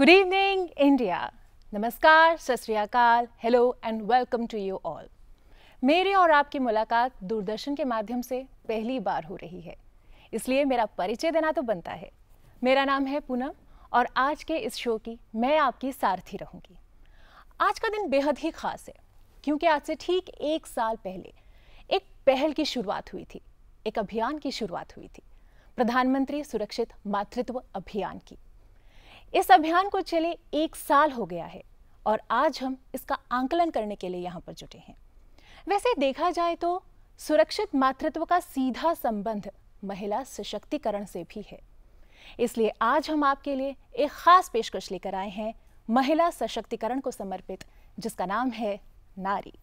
Good evening India. नमस्कार, सत श्री अकाल, hello and welcome to you all. मेरी और आपकी मुलाकात दूरदर्शन के माध्यम से पहली बार हो रही है, इसलिए मेरा परिचय देना तो बनता है। मेरा नाम है पूनम और आज के इस शो की मैं आपकी सारथी रहूंगी। आज का दिन बेहद ही खास है क्योंकि आज से ठीक 1 साल पहले एक पहल की शुरुआत हुई थी, एक अभियान की शुरुआत हुई थी, प्रधानमंत्री सुरक्षित मातृत्व अभियान की। इस अभियान को चले 1 साल हो गया है और आज हम इसका आंकलन करने के लिए यहाँ पर जुटे हैं। वैसे देखा जाए तो सुरक्षित मातृत्व का सीधा संबंध महिला सशक्तिकरण से भी है, इसलिए आज हम आपके लिए एक खास पेशकश लेकर आए हैं महिला सशक्तिकरण को समर्पित, जिसका नाम है नारी।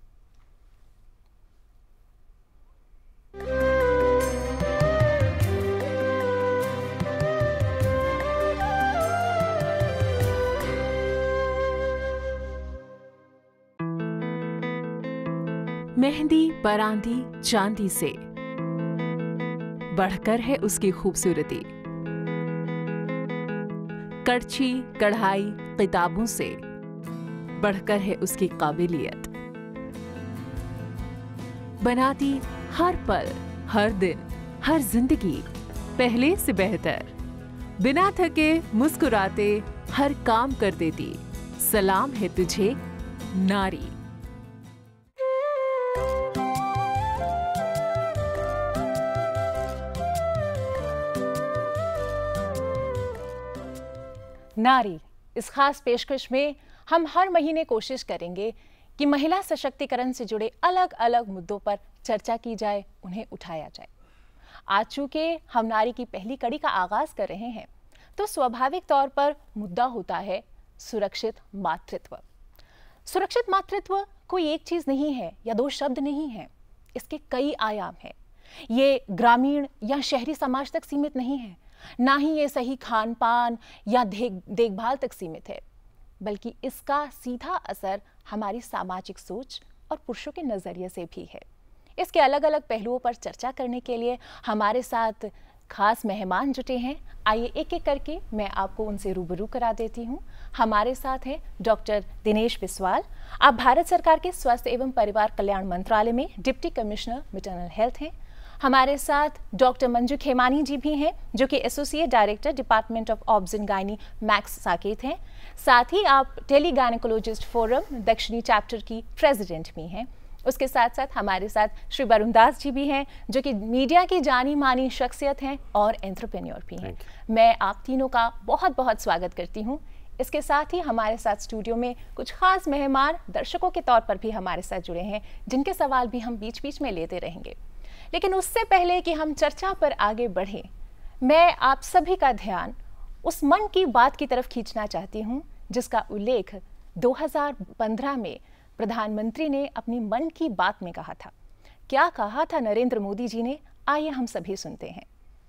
मेहंदी परांदी चांदी से बढ़कर है उसकी खूबसूरती, कड़छी कढ़ाई किताबों से बढ़कर है उसकी काबिलियत, बनाती हर पल हर दिन हर जिंदगी पहले से बेहतर, बिना थके मुस्कुराते हर काम कर देती। सलाम है तुझे नारी। नारी इस खास पेशकश में हम हर महीने कोशिश करेंगे कि महिला सशक्तिकरण से जुड़े अलग अलग मुद्दों पर चर्चा की जाए, उन्हें उठाया जाए। आज चूंकि हम नारी की पहली कड़ी का आगाज कर रहे हैं तो स्वाभाविक तौर पर मुद्दा होता है सुरक्षित मातृत्व। सुरक्षित मातृत्व कोई एक चीज नहीं है या 2 शब्द नहीं है, इसके कई आयाम हैं। ये ग्रामीण या शहरी समाज तक सीमित नहीं है, ना ही ये सही खान पान या देखभाल तक सीमित है, बल्कि इसका सीधा असर हमारी सामाजिक सोच और पुरुषों के नजरिए से भी है। इसके अलग अलग पहलुओं पर चर्चा करने के लिए हमारे साथ खास मेहमान जुटे हैं। आइए एक एक करके मैं आपको उनसे रूबरू करा देती हूँ। हमारे साथ हैं डॉक्टर दिनेश बिस्वाल। आप भारत सरकार के स्वास्थ्य एवं परिवार कल्याण मंत्रालय में डिप्टी कमिश्नर मैटरनल हेल्थ हैं। हमारे साथ डॉक्टर मंजू खेमानी जी भी हैं, जो कि associate director department of obs and gynae Max Saket हैं। साथ ही आप टेली गायनेकोलॉजिस्ट फोरम दक्षिणी चैप्टर की प्रेसिडेंट भी हैं। उसके साथ साथ हमारे साथ श्री वरुण दास जी भी हैं, जो कि मीडिया की जानी मानी शख्सियत हैं और एंटरप्रेन्योर भी हैं। मैं आप तीनों का बहुत बहुत स्वागत करती हूँ। इसके साथ ही हमारे साथ स्टूडियो में कुछ खास मेहमान दर्शकों के तौर पर भी हमारे साथ जुड़े हैं, जिनके सवाल भी हम बीच बीच में लेते रहेंगे। लेकिन उससे पहले कि हम चर्चा पर आगे बढ़ें, मैं आप सभी का ध्यान उस मन की बात की तरफ खींचना चाहती हूं, जिसका उल्लेख 2015 में प्रधानमंत्री ने अपनी मन की बात में कहा था। क्या कहा था नरेंद्र मोदी जी ने? आइए हम सभी सुनते हैं।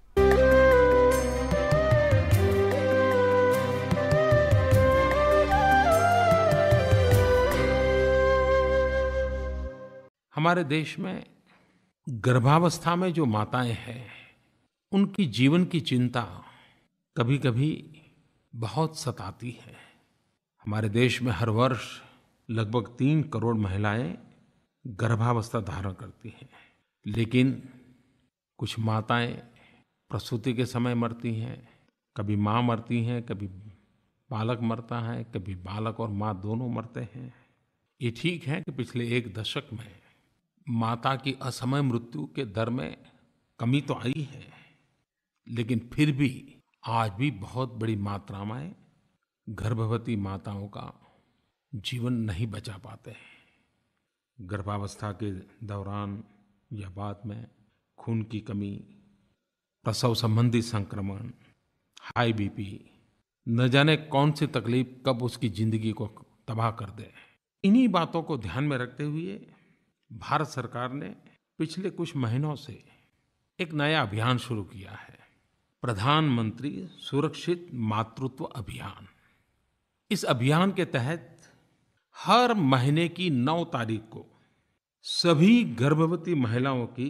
हमारे देश में गर्भावस्था में जो माताएं हैं, उनकी जीवन की चिंता कभी कभी बहुत सताती है। हमारे देश में हर वर्ष लगभग 3 करोड़ महिलाएं गर्भावस्था धारण करती हैं, लेकिन कुछ माताएं प्रसूति के समय मरती हैं। कभी माँ मरती हैं, कभी बालक मरता है, कभी बालक और माँ दोनों मरते हैं। ये ठीक है कि पिछले 1 दशक में माता की असमय मृत्यु के दर में कमी तो आई है, लेकिन फिर भी आज भी बहुत बड़ी मात्रा में गर्भवती माताओं का जीवन नहीं बचा पाते हैं। गर्भावस्था के दौरान या बाद में खून की कमी, प्रसव संबंधी संक्रमण, हाई बीपी, न जाने कौन सी तकलीफ कब उसकी जिंदगी को तबाह कर दे। इन्हीं बातों को ध्यान में रखते हुए भारत सरकार ने पिछले कुछ महीनों से एक नया अभियान शुरू किया है, प्रधानमंत्री सुरक्षित मातृत्व अभियान। इस अभियान के तहत हर महीने की 9 तारीख को सभी गर्भवती महिलाओं की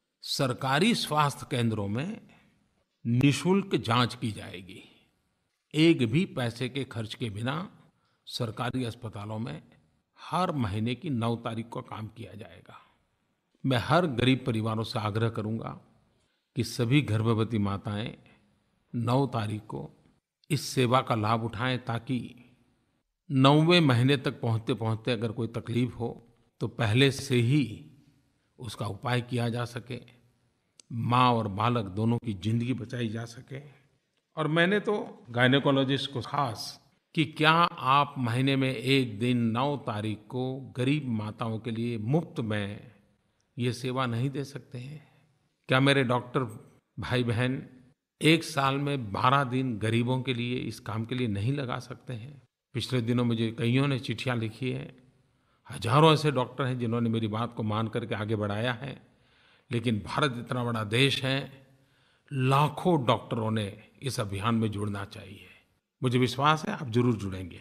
सरकारी स्वास्थ्य केंद्रों में निःशुल्क जांच की जाएगी। एक भी पैसे के खर्च के बिना सरकारी अस्पतालों में हर महीने की 9 तारीख को काम किया जाएगा। मैं हर गरीब परिवारों से आग्रह करूंगा कि सभी गर्भवती माताएं 9 तारीख को इस सेवा का लाभ उठाएं, ताकि 9वें महीने तक पहुंचते पहुंचते अगर कोई तकलीफ हो तो पहले से ही उसका उपाय किया जा सके, माँ और बालक दोनों की जिंदगी बचाई जा सके। और मैंने तो गायनेकोलॉजिस्ट को खास कि क्या आप महीने में एक दिन 9 तारीख को गरीब माताओं के लिए मुफ्त में ये सेवा नहीं दे सकते हैं? क्या मेरे डॉक्टर भाई बहन एक साल में 12 दिन गरीबों के लिए इस काम के लिए नहीं लगा सकते हैं? पिछले दिनों मुझे कईयों ने चिट्ठियां लिखी हैं, हजारों ऐसे डॉक्टर हैं जिन्होंने मेरी बात को मान करके आगे बढ़ाया है। लेकिन भारत इतना बड़ा देश है, लाखों डॉक्टरों ने इस अभियान में जुड़ना चाहिए। मुझे विश्वास है आप जरूर जुड़ेंगे।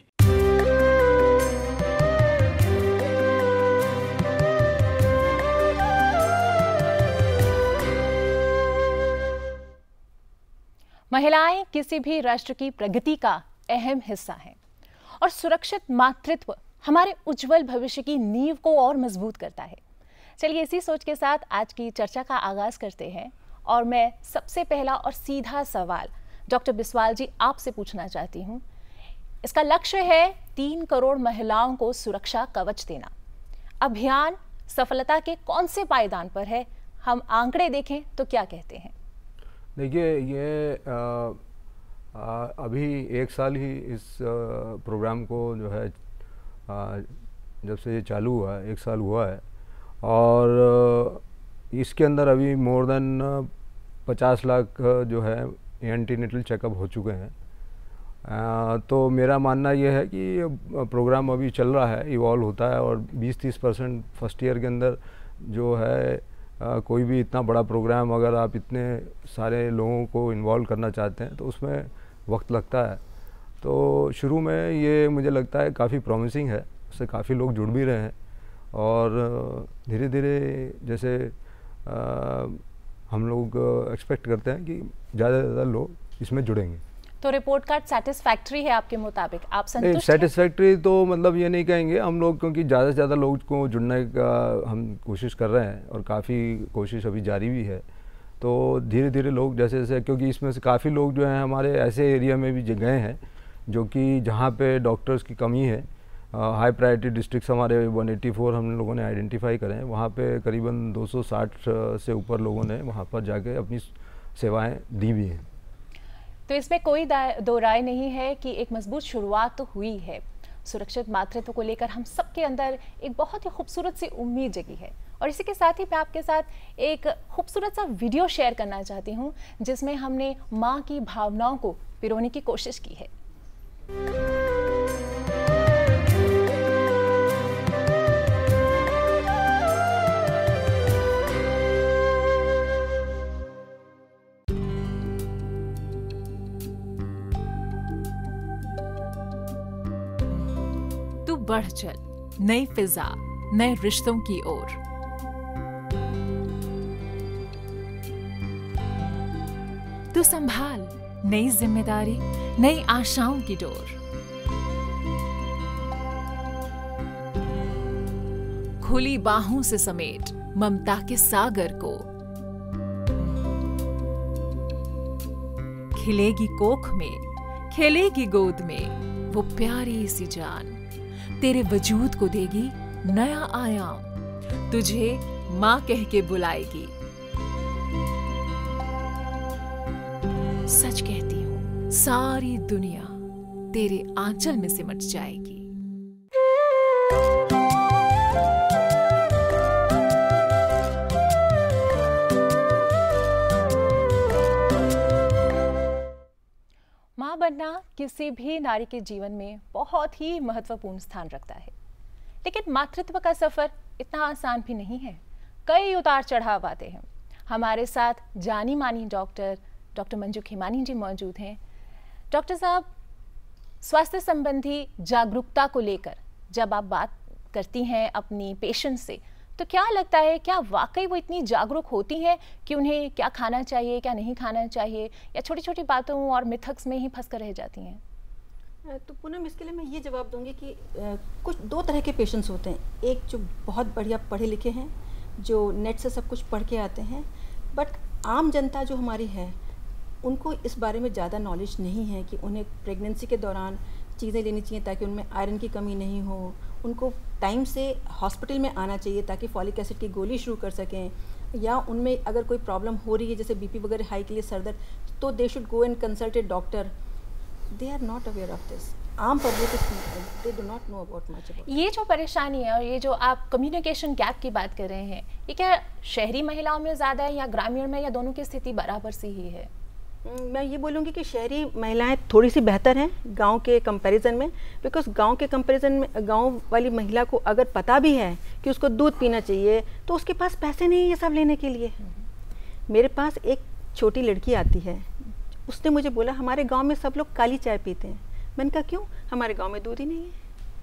महिलाएं किसी भी राष्ट्र की प्रगति का अहम हिस्सा हैं और सुरक्षित मातृत्व हमारे उज्जवल भविष्य की नींव को और मजबूत करता है। चलिए इसी सोच के साथ आज की चर्चा का आगाज करते हैं और मैं सबसे पहला और सीधा सवाल डॉक्टर बिस्वाल जी आपसे पूछना चाहती हूँ। इसका लक्ष्य है 3 करोड़ महिलाओं को सुरक्षा कवच देना। अभियान सफलता के कौन से पायदान पर है? हम आंकड़े देखें तो क्या कहते हैं? देखिए, ये अभी 1 साल ही इस प्रोग्राम को जो है जब से ये चालू हुआ है 1 साल हुआ है, और इसके अंदर अभी मोर देन 50 लाख जो है एंटीनेटल चेकअप हो चुके हैं। तो मेरा मानना ये है कि प्रोग्राम अभी चल रहा है, इवॉल्व होता है, और 20-30% फर्स्ट ईयर के अंदर जो है कोई भी इतना बड़ा प्रोग्राम अगर आप इतने सारे लोगों को इन्वॉल्व करना चाहते हैं तो उसमें वक्त लगता है। तो शुरू में ये मुझे लगता है काफ़ी प्रॉमिसिंग है, उससे काफ़ी लोग जुड़ भी रहे हैं, और धीरे धीरे जैसे हम लोग एक्सपेक्ट करते हैं कि ज़्यादा से ज़्यादा लोग इसमें जुड़ेंगे। तो रिपोर्ट कार्ड सेटिस्फैक्ट्री है आपके मुताबिक? आप संतुष्ट हैं? सेटिस्फैक्ट्री तो मतलब ये नहीं कहेंगे हम लोग, क्योंकि ज़्यादा से ज़्यादा लोग को जुड़ने का हम कोशिश कर रहे हैं और काफ़ी कोशिश अभी जारी भी है। तो धीरे धीरे लोग जैसे जैसे, क्योंकि इसमें से काफ़ी लोग जो हैं हमारे ऐसे एरिया में भी गए हैं जो कि जहाँ पे डॉक्टर्स की कमी है। हाई प्रायोरिटी डिस्ट्रिक्ट्स हमारे 184 हम लोगों ने आइडेंटिफाई करे हैं, वहाँ पे करीबन 260 से ऊपर लोगों ने वहाँ पर जाके अपनी सेवाएं दी भी हैं। तो इसमें कोई दो राय नहीं है कि एक मजबूत शुरुआत तो हुई है। सुरक्षित मातृत्व को लेकर हम सबके अंदर एक बहुत ही खूबसूरत सी उम्मीद जगी है, और इसी के साथ ही मैं आपके साथ एक खूबसूरत सा वीडियो शेयर करना चाहती हूँ जिसमें हमने माँ की भावनाओं को पिरोने की कोशिश की है। तू बढ़ चल नई फिजा, नए रिश्तों की ओर। तू संभाल नई जिम्मेदारी, नई आशाओं की डोर। खुली बाहों से समेट ममता के सागर को। खिलेगी कोख में, खेलेगी गोद में वो प्यारी सी जान। तेरे वजूद को देगी नया आयाम, तुझे माँ कह के बुलाएगी। सच कहती हूँ सारी दुनिया तेरे आंचल में सिमट जाएगी। माँ बनना किसी भी नारी के जीवन में बहुत ही महत्वपूर्ण स्थान रखता है, लेकिन मातृत्व का सफर इतना आसान भी नहीं है। कई उतार चढ़ाव आते हैं। हमारे साथ जानी मानी डॉक्टर मंजू खेमानी जी मौजूद हैं। डॉक्टर साहब, स्वास्थ्य संबंधी जागरूकता को लेकर जब आप बात करती हैं अपनी पेशेंट से, तो क्या लगता है, क्या वाकई वो इतनी जागरूक होती हैं कि उन्हें क्या खाना चाहिए, क्या नहीं खाना चाहिए, या छोटी छोटी बातों और मिथक्स में ही फंस कर रह जाती हैं? तो पूनम, इसके लिए मैं ये जवाब दूंगी कि कुछ दो तरह के पेशेंट्स होते हैं। एक जो बहुत बढ़िया पढ़े लिखे हैं, जो नेट से सब कुछ पढ़ के आते हैं, बट आम जनता जो हमारी है उनको इस बारे में ज़्यादा नॉलेज नहीं है कि उन्हें प्रेगनेंसी के दौरान चीज़ें लेनी चाहिए ताकि उनमें आयरन की कमी नहीं हो। उनको टाइम से हॉस्पिटल में आना चाहिए ताकि फॉलिक एसिड की गोली शुरू कर सकें, या उनमें अगर कोई प्रॉब्लम हो रही है जैसे बीपी वगैरह हाई के लिए सर दर्द, तो they should go and consult a doctor. They are not aware of this. आम public they do not know about much about. ये जो परेशानी है और ये जो आप कम्युनिकेशन गैप की बात कर रहे हैं, ये क्या शहरी महिलाओं में ज़्यादा है या ग्रामीण में, या दोनों की स्थिति बराबर सी ही है? मैं ये बोलूँगी कि शहरी महिलाएं थोड़ी सी बेहतर हैं गांव के कंपैरिजन में, बिकॉज गांव के कंपैरिजन में गांव वाली महिला को अगर पता भी है कि उसको दूध पीना चाहिए तो उसके पास पैसे नहीं है ये सब लेने के लिए। मेरे पास एक छोटी लड़की आती है, उसने मुझे बोला हमारे गांव में सब लोग काली चाय पीते हैं। मैंने कहा क्यों? हमारे गांव में दूध ही नहीं है।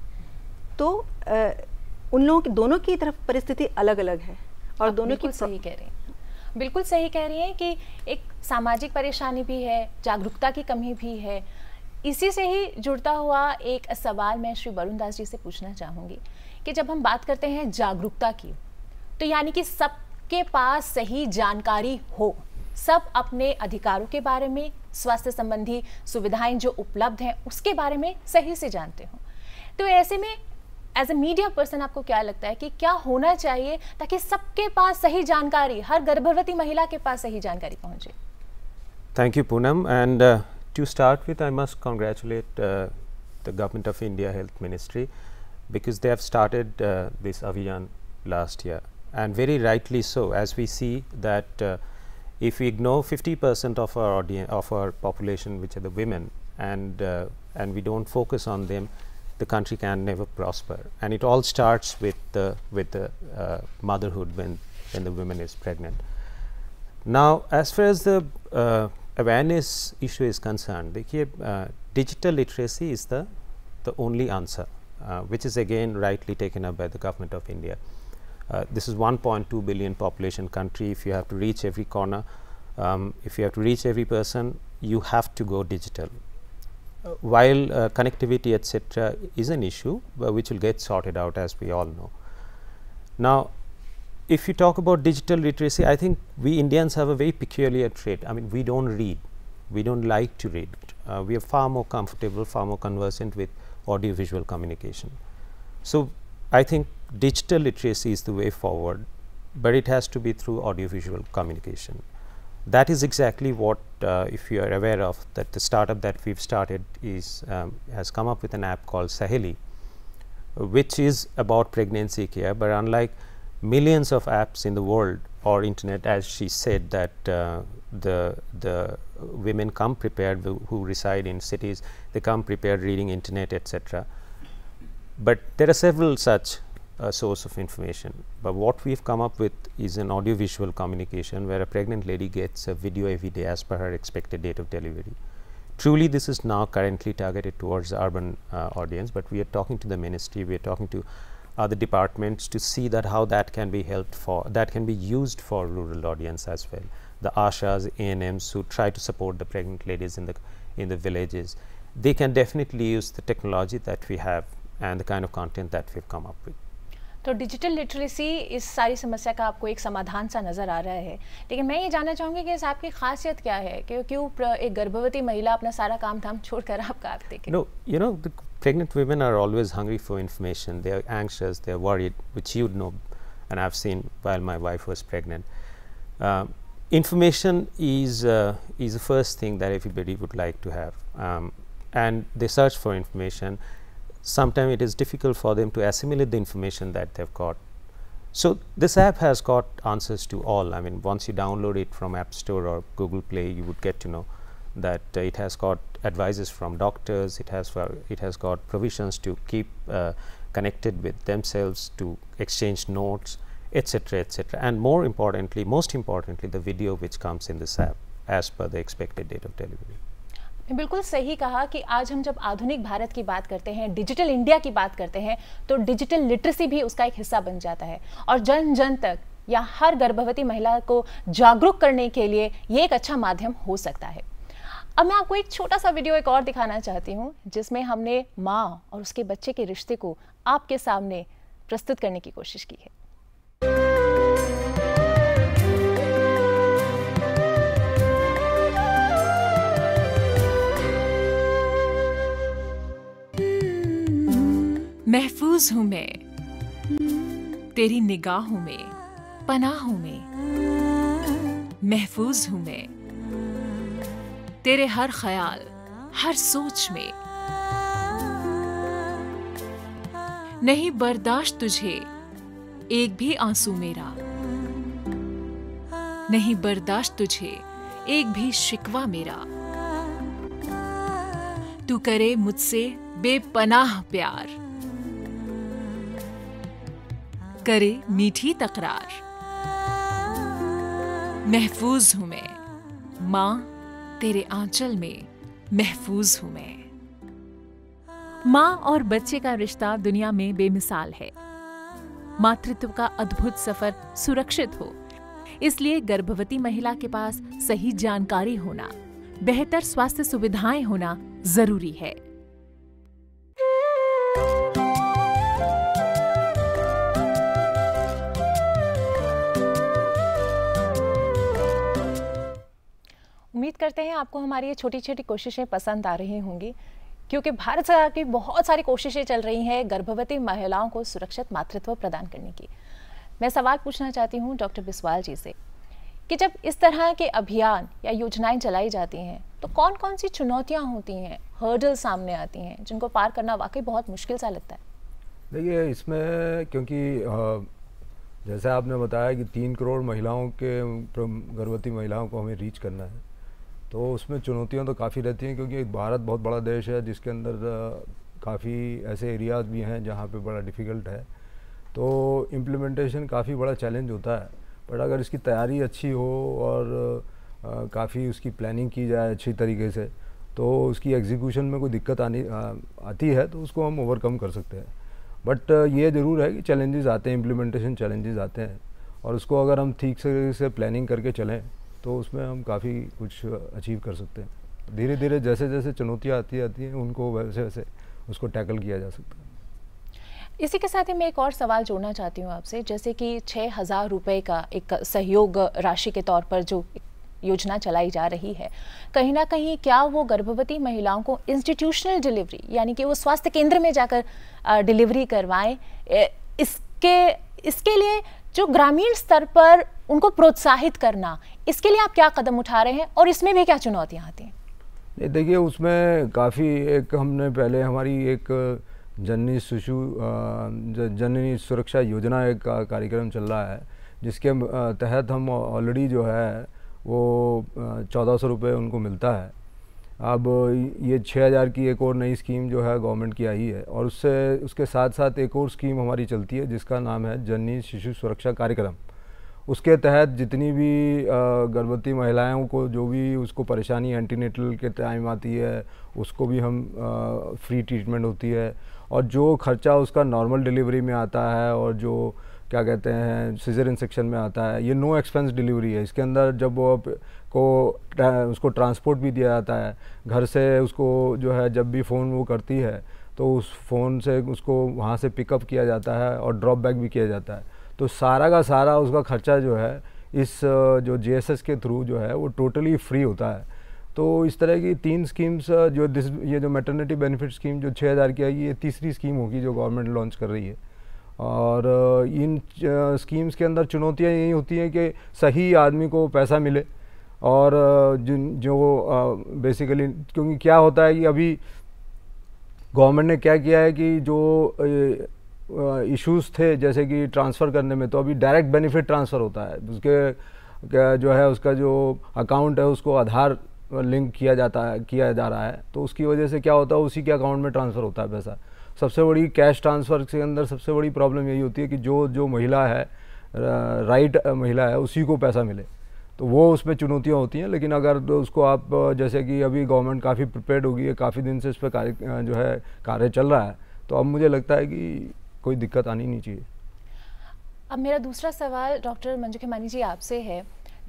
तो उन लोगों की दोनों की तरफ परिस्थिति अलग अलग है और दोनों की सही कह रहे हैं, बिल्कुल सही कह रही हैं कि एक सामाजिक परेशानी भी है, जागरूकता की कमी भी है। इसी से ही जुड़ता हुआ एक सवाल मैं श्री वरुण दास जी से पूछना चाहूँगी कि जब हम बात करते हैं जागरूकता की, तो यानी कि सबके पास सही जानकारी हो, सब अपने अधिकारों के बारे में, स्वास्थ्य संबंधी सुविधाएं जो उपलब्ध हैं उसके बारे में सही से जानते हो। तो ऐसे में एज ए मीडिया पर्सन आपको क्या लगता है कि क्या होना चाहिए ताकि सबके पास सही जानकारी, हर गर्भवती महिला के पास सही जानकारी पहुंचे? Thank you, Poonam. And to start with, I must congratulate the Government of India Health Ministry because they have started this Abhiyan last year, and very rightly so, as we see that if we ignore 50% of our audience, of our population, which are the women, and we don't focus on them, the country can never prosper. And it all starts with the motherhood when the woman is pregnant. Now, as far as the awareness issue is concerned, digital literacy is the only answer, which is again rightly taken up by the Government of India. This is 1.2 billion population country. If you have to reach every corner, if you have to reach every person, you have to go digital. While connectivity etc. is an issue, which will get sorted out, as we all know. Now, if you talk about digital literacy, I think we Indians have a very peculiar trait. I mean, we don't read, we don't like to read. We are far more comfortable, far more conversant with audio-visual communication. So, I think digital literacy is the way forward, but it has to be through audio-visual communication. That is exactly what, if you are aware of, that the startup that we've started is has come up with an app called Saheli, which is about pregnancy care. But unlike millions of apps in the world or internet, as she said, that the women come prepared who reside in cities, they come prepared reading internet etc. But there are several such source of information, but what we've come up with is an audio-visual communication where a pregnant lady gets a video every day as per her expected date of delivery. Truly, this is now currently targeted towards the urban audience, but we are talking to the ministry, we are talking to other departments to see that how that can be helped for, that can be used for rural audience as well. The ASHAs, ANMs who try to support the pregnant ladies in the villages, they can definitely use the technology that we have and the kind of content that we've come up with. तो digital literacy इस सारी समस्या का आपको एक समाधान सा नज़र आ रहा है, लेकिन मैं ये जानना चाहूँगी कि इस आपकी खासियत क्या है कि क्यों एक गर्भवती महिला अपना सारा काम धाम छोड़कर आपका आप देखें? No, you know, the pregnant women are always hungry for information. They are anxious, they are worried, which you'd know, and I've seen while my wife was pregnant. Information is the first thing that everybody would like to have, and they search for information. Sometimes it is difficult for them to assimilate the information that they've got. So, this app has got answers to all. I mean, once you download it from App Store or Google Play, you would get to know that it has got advices from doctors, it has got provisions to keep connected with themselves, to exchange notes, etc., etc. And more importantly, most importantly, the video which comes in this app as per the expected date of delivery. बिल्कुल सही कहा कि आज हम जब आधुनिक भारत की बात करते हैं, डिजिटल इंडिया की बात करते हैं, तो डिजिटल लिटरेसी भी उसका एक हिस्सा बन जाता है और जन जन तक या हर गर्भवती महिला को जागरूक करने के लिए ये एक अच्छा माध्यम हो सकता है। अब मैं आपको एक छोटा सा वीडियो एक और दिखाना चाहती हूँ, जिसमें हमने माँ और उसके बच्चे के रिश्ते को आपके सामने प्रस्तुत करने की कोशिश की है। महफूज हूं मैं तेरी निगाहों में, पनाहों में। महफूज हूं मैं तेरे हर ख्याल, हर सोच में। नहीं बर्दाश्त तुझे एक भी आंसू मेरा, नहीं बर्दाश्त तुझे एक भी शिकवा मेरा। तू करे मुझसे बेपनाह प्यार, करे मीठी तकरार। महफूज हूं मैं मां तेरे आंचल में, महफूज हूं मैं। माँ और बच्चे का रिश्ता दुनिया में बेमिसाल है। मातृत्व का अद्भुत सफर सुरक्षित हो, इसलिए गर्भवती महिला के पास सही जानकारी होना, बेहतर स्वास्थ्य सुविधाएं होना जरूरी है। उम्मीद करते हैं आपको हमारी ये छोटी छोटी कोशिशें पसंद आ रही होंगी, क्योंकि भारत सरकार की बहुत सारी कोशिशें चल रही हैं गर्भवती महिलाओं को सुरक्षित मातृत्व प्रदान करने की। मैं सवाल पूछना चाहती हूँ डॉक्टर बिस्वाल जी से कि जब इस तरह के अभियान या योजनाएं चलाई जाती हैं तो कौन कौन सी चुनौतियाँ होती हैं, हर्डल सामने आती हैं, जिनको पार करना वाकई बहुत मुश्किल सा लगता है? देखिए, इसमें क्योंकि जैसे आपने बताया कि 3 करोड़ महिलाओं के गर्भवती महिलाओं को हमें रीच करना है, तो उसमें चुनौतियां तो काफ़ी रहती हैं, क्योंकि भारत बहुत बड़ा देश है जिसके अंदर काफ़ी ऐसे एरियाज़ भी हैं जहाँ पे बड़ा डिफ़िकल्ट है, तो इम्प्लीमेंटेशन काफ़ी बड़ा चैलेंज होता है। बट अगर इसकी तैयारी अच्छी हो और काफ़ी उसकी प्लानिंग की जाए अच्छी तरीके से, तो उसकी एग्जीक्यूशन में कोई दिक्कत आती है तो उसको हम ओवरकम कर सकते हैं। बट ये ज़रूर है कि चैलेंजेस आते हैं, इम्प्लीमेंटेशन चैलेंजेस आते हैं, और उसको अगर हम ठीक से प्लानिंग करके चलें तो उसमें हम काफ़ी कुछ अचीव कर सकते हैं। धीरे धीरे जैसे जैसे चुनौतियाँ आती हैं उनको वैसे वैसे उसको टैकल किया जा सकता है। इसी के साथ ही मैं एक और सवाल जोड़ना चाहती हूँ आपसे, जैसे कि 6,000 रुपये का एक सहयोग राशि के तौर पर जो योजना चलाई जा रही है, कहीं ना कहीं क्या वो गर्भवती महिलाओं को इंस्टीट्यूशनल डिलीवरी, यानी कि वो स्वास्थ्य केंद्र में जाकर डिलीवरी करवाएं, इसके लिए जो ग्रामीण स्तर पर उनको प्रोत्साहित करना, इसके लिए आप क्या कदम उठा रहे हैं और इसमें भी क्या चुनौतियां आती हैं? देखिए, उसमें काफ़ी एक हमने पहले हमारी एक जननी सुरक्षा योजना एक कार्यक्रम चल रहा है, जिसके तहत हम ऑलरेडी जो है वो 1400 रुपये उनको मिलता है। अब ये 6000 की एक और नई स्कीम जो है गवर्नमेंट की आई है, और उसके साथ साथ एक और स्कीम हमारी चलती है जिसका नाम है जननी शिशु सुरक्षा कार्यक्रम। उसके तहत जितनी भी गर्भवती महिलाओं को जो भी उसको परेशानी एंटीनेटल के टाइम आती है, उसको भी हम फ्री ट्रीटमेंट होती है, और जो खर्चा उसका नॉर्मल डिलीवरी में आता है और जो क्या कहते हैं सीजरियन सेक्शन में आता है, ये नो एक्सपेंस डिलीवरी है। इसके अंदर जब वो उसको ट्रांसपोर्ट भी दिया जाता है घर से, उसको जो है जब भी फ़ोन वो करती है तो उस फ़ोन से उसको वहाँ से पिकअप किया जाता है और ड्रॉप बैक भी किया जाता है। तो सारा का सारा उसका खर्चा जो है इस जो JSS के थ्रू जो है वो टोटली फ्री होता है। तो इस तरह की 3 स्कीम्स ये जो मैटरनिटी बेनिफिट स्कीम जो 6000 की आएगी, ये तीसरी स्कीम होगी जो गवर्नमेंट लॉन्च कर रही है। और इन स्कीम्स के अंदर चुनौतियाँ यही होती हैं कि सही आदमी को पैसा मिले, और जो बेसिकली क्योंकि क्या होता है कि अभी गवर्नमेंट ने क्या किया है कि जो इश्यूज़ थे जैसे कि ट्रांसफ़र करने में, तो अभी डायरेक्ट बेनिफिट ट्रांसफ़र होता है। उसके जो है उसका जो अकाउंट है उसको आधार लिंक किया जा रहा है, तो उसकी वजह से क्या होता है उसी के अकाउंट में ट्रांसफ़र होता है पैसा। सबसे बड़ी कैश ट्रांसफ़र के अंदर सबसे बड़ी प्रॉब्लम यही होती है कि जो महिला है राइट महिला है उसी को पैसा मिले, तो वो उसमें चुनौतियाँ होती हैं। लेकिन अगर उसको आप जैसे कि अभी गवर्नमेंट काफ़ी प्रिपेयर्ड होगी है, काफ़ी दिन से इस पर कार्य चल रहा है, तो अब मुझे लगता है कि कोई दिक्कत आनी नहीं चाहिए। अब मेरा दूसरा सवाल डॉक्टर मंजू खेमानी जी आपसे है,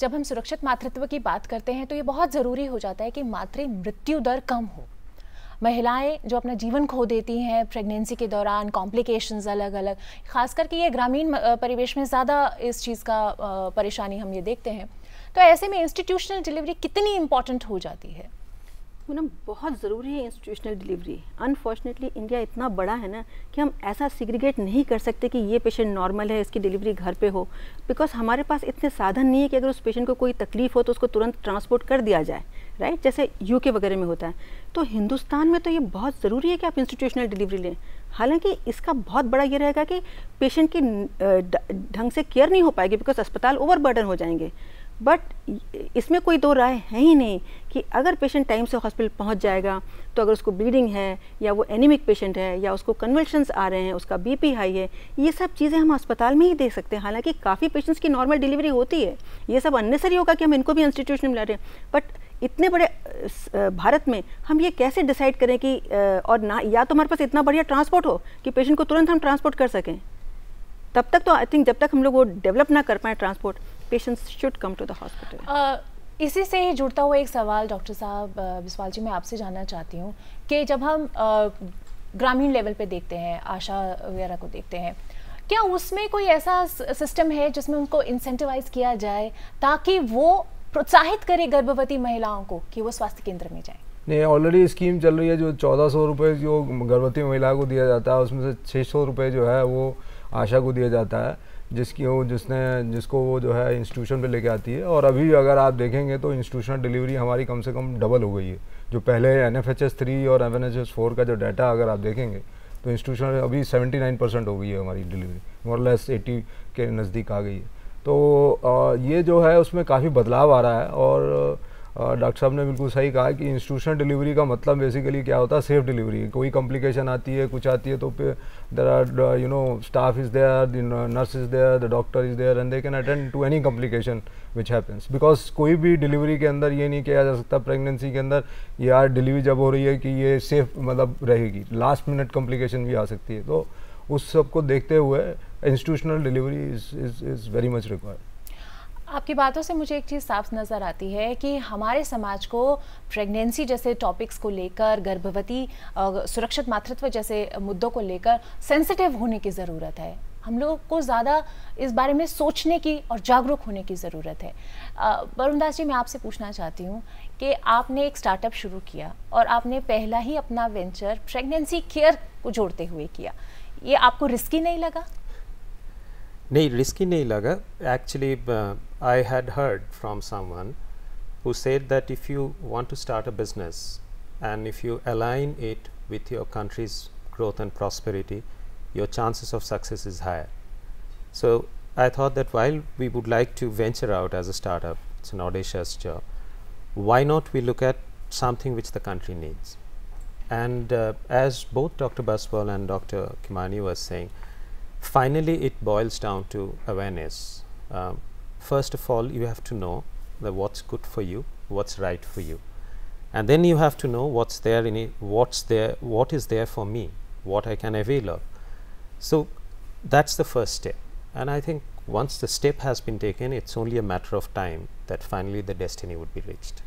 जब हम सुरक्षित मातृत्व की बात करते हैं तो ये बहुत ज़रूरी हो जाता है कि मातृ मृत्यु दर कम हो। महिलाएं जो अपना जीवन खो देती हैं प्रेगनेंसी के दौरान, कॉम्प्लिकेशंस अलग अलग, खास करके ये ग्रामीण परिवेश में ज़्यादा इस चीज़ का परेशानी हम ये देखते हैं। तो ऐसे में इंस्टीट्यूशनल डिलीवरी कितनी इम्पॉर्टेंट हो जाती है? पूनम, बहुत ज़रूरी है इंस्टीट्यूशनल डिलीवरी। अनफॉर्चुनेटली इंडिया इतना बड़ा है ना कि हम ऐसा सिग्रीगेट नहीं कर सकते कि ये पेशेंट नॉर्मल है, इसकी डिलीवरी घर पे हो, बिकॉज हमारे पास इतने साधन नहीं है कि अगर उस पेशेंट को कोई तकलीफ हो तो उसको तुरंत ट्रांसपोर्ट कर दिया जाए, राइट, जैसे यूके वगैरह में होता है। तो हिंदुस्तान में तो ये बहुत ज़रूरी है कि आप इंस्टीट्यूशनल डिलीवरी लें। हालांकि इसका बहुत बड़ा ये रहेगा कि पेशेंट की ढंग से केयर नहीं हो पाएगी बिकॉज अस्पताल ओवरबर्डन हो जाएंगे। बट इसमें कोई दो राय है ही नहीं कि अगर पेशेंट टाइम से हॉस्पिटल पहुंच जाएगा तो अगर उसको ब्लीडिंग है या वो एनीमिक पेशेंट है या उसको कन्वल्शंस आ रहे हैं, उसका बीपी हाई है, ये सब चीज़ें हम अस्पताल में ही देख सकते हैं। हालांकि काफ़ी पेशेंट्स की नॉर्मल डिलीवरी होती है, ये सब अननेसरी होगा कि हम इनको भी इंस्टीट्यूशन में ला रहे हैं। बट इतने बड़े भारत में हम ये कैसे डिसाइड करें कि और ना या तो हमारे पास इतना बढ़िया ट्रांसपोर्ट हो कि पेशेंट को तुरंत हम ट्रांसपोर्ट कर सकें। तब तक तो आई थिंक जब तक हम लोग वो डेवलप ना कर पाएँ transport, patients should come to the hospital. इसी से ही जुड़ता हुआ एक सवाल डॉक्टर साहब बिस्वाल जी, मैं आपसे जानना चाहती हूँ कि जब हम ग्रामीण लेवल पे देखते हैं, आशा वगैरह को देखते हैं, क्या उसमें कोई ऐसा सिस्टम है जिसमें उनको इंसेंटिवाइज किया जाए ताकि वो प्रोत्साहित करे गर्भवती महिलाओं को कि वो स्वास्थ्य केंद्र में जाए? नहीं, ऑलरेडी स्कीम चल रही है जो 1400 रुपये जो गर्भवती महिला को दिया जाता है, उसमें से 600 रुपये जो है वो आशा को दिया जाता है, जिसको वो जो है इंस्टीट्यूशन पे लेके आती है। और अभी अगर आप देखेंगे तो इंस्टीट्यूशनल डिलीवरी हमारी कम से कम डबल हो गई है। जो पहले NFHS 3 और NFHS 4 का जो डाटा अगर आप देखेंगे तो इंस्टीट्यूशनल अभी 79% हो गई है हमारी डिलीवरी, मोर लेस 80 के नज़दीक आ गई है। तो ये जो है उसमें काफ़ी बदलाव आ रहा है। और डॉक्टर साहब ने बिल्कुल सही कहा कि इंस्टीट्यूशनल डिलीवरी का मतलब बेसिकली क्या होता है, सेफ डिलीवरी। कोई कॉम्प्लिकेशन आती है, कुछ आती है तो there are staff is there, nurse is there, the doctor is there and they can attend to any complication which happens. Because कोई भी डिलीवरी के अंदर ये नहीं किया जा सकता प्रेगनेंसी के अंदर यार डिलीवरी जब हो रही है कि ये सेफ मतलब रहेगी, लास्ट मिनट कॉम्प्लिकेशन भी आ सकती है। तो उस सब को देखते हुए institutional delivery is very much required. आपकी बातों से मुझे एक चीज़ साफ नज़र आती है कि हमारे समाज को प्रेगनेंसी जैसे टॉपिक्स को लेकर, गर्भवती सुरक्षित मातृत्व जैसे मुद्दों को लेकर सेंसिटिव होने की ज़रूरत है। हम लोगों को ज़्यादा इस बारे में सोचने की और जागरूक होने की ज़रूरत है। वरुण दास जी, मैं आपसे पूछना चाहती हूँ कि आपने एक स्टार्टअप शुरू किया और आपने पहला ही अपना वेंचर प्रेगनेंसी केयर को जोड़ते हुए किया, ये आपको रिस्की नहीं लगा? नहीं, रिस्की नहीं लगा। Actually, I had heard from someone who said that if you want to start a business and if you align it with your country's growth and prosperity, your chances of success is higher. So I thought that while we would like to venture out as a startup, it's an audacious job, why not we look at something which the country needs? And as both Dr. Baswal and Dr. Kimani was saying, finally it boils down to awareness. First of all, you have to know that what's good for you, what's right for you, and then you have to know what's there in it, what is there for me, what I can avail of. So that's the first step, and I think once the step has been taken, it's only a matter of time that finally the destiny would be reached.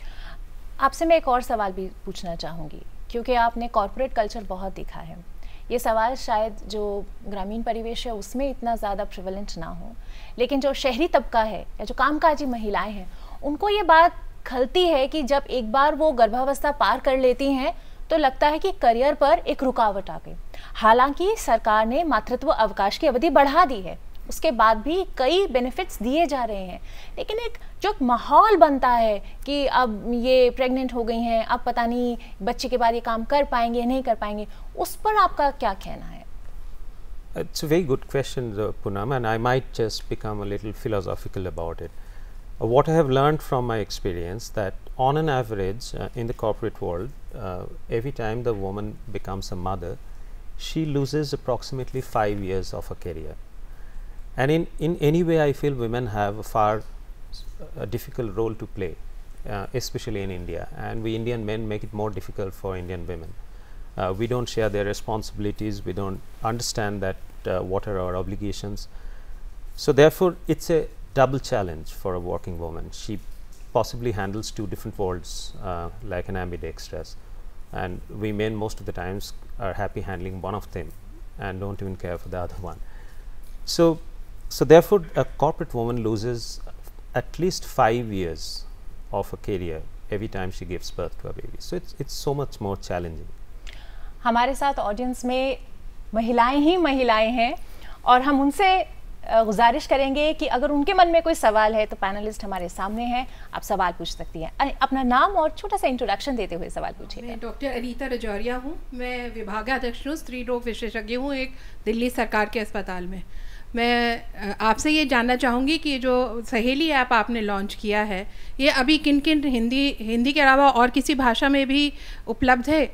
आपसे मैं एक और सवाल भी पूछना चाहूँगी, क्योंकि आपने कॉर्पोरेट कल्चर बहुत देखा है। ये सवाल शायद जो ग्रामीण परिवेश है उसमें इतना ज़्यादा प्रिवेलेंट ना हो, लेकिन जो शहरी तबका है या जो कामकाजी महिलाएं हैं, उनको ये बात खलती है कि जब एक बार वो गर्भावस्था पार कर लेती हैं तो लगता है कि करियर पर एक रुकावट आ गई। हालांकि सरकार ने मातृत्व अवकाश की अवधि बढ़ा दी है, उसके बाद भी कई बेनिफिट्स दिए जा रहे हैं, लेकिन एक जो माहौल बनता है कि अब ये प्रेग्नेंट हो गई हैं, अब पता नहीं बच्चे के बाद ये काम कर पाएंगे नहीं कर पाएंगे, उस पर आपका क्या कहना है? It's a very good question, Poonam, and I might just become a little philosophical about it. What I have learned from my experience that on an average in the corporate world, every time the woman becomes a mother, she loses approximately 5 years of her career. And in any way, I feel women have a far difficult role to play, especially in India, and we Indian men make it more difficult for Indian women. We don't share their responsibilities, we don't understand that what are our obligations. So therefore, it's a double challenge for a working woman. She possibly handles two different worlds like an ambidextrous, and we men most of the times are happy handling one of them and don't even care for the other one. So therefore a corporate woman loses at least 5 years of a career every time she gives birth to a baby. So it's so much more challenging. हमारे साथ audience में महिलाएं ही महिलाएं हैं और हम उनसे गुजारिश करेंगे कि अगर उनके मन में कोई सवाल है तो पैनलिस्ट हमारे सामने हैं, आप सवाल पूछ सकती हैं। अपना नाम और छोटा सा इंट्रोडक्शन देते हुए सवाल पूछिए। मैं डॉक्टर अनीता रजौरिया हूँ, मैं विभागाध्यक्ष हूँ, स्त्री रोग विशेषज्ञ हूँ एक दिल्ली सरकार के अस्पताल में। मैं आपसे ये जानना चाहूँगी कि जो सहेली ऐप आपने लॉन्च किया है, ये अभी किन किन हिंदी के अलावा और किसी भाषा में भी उपलब्ध है?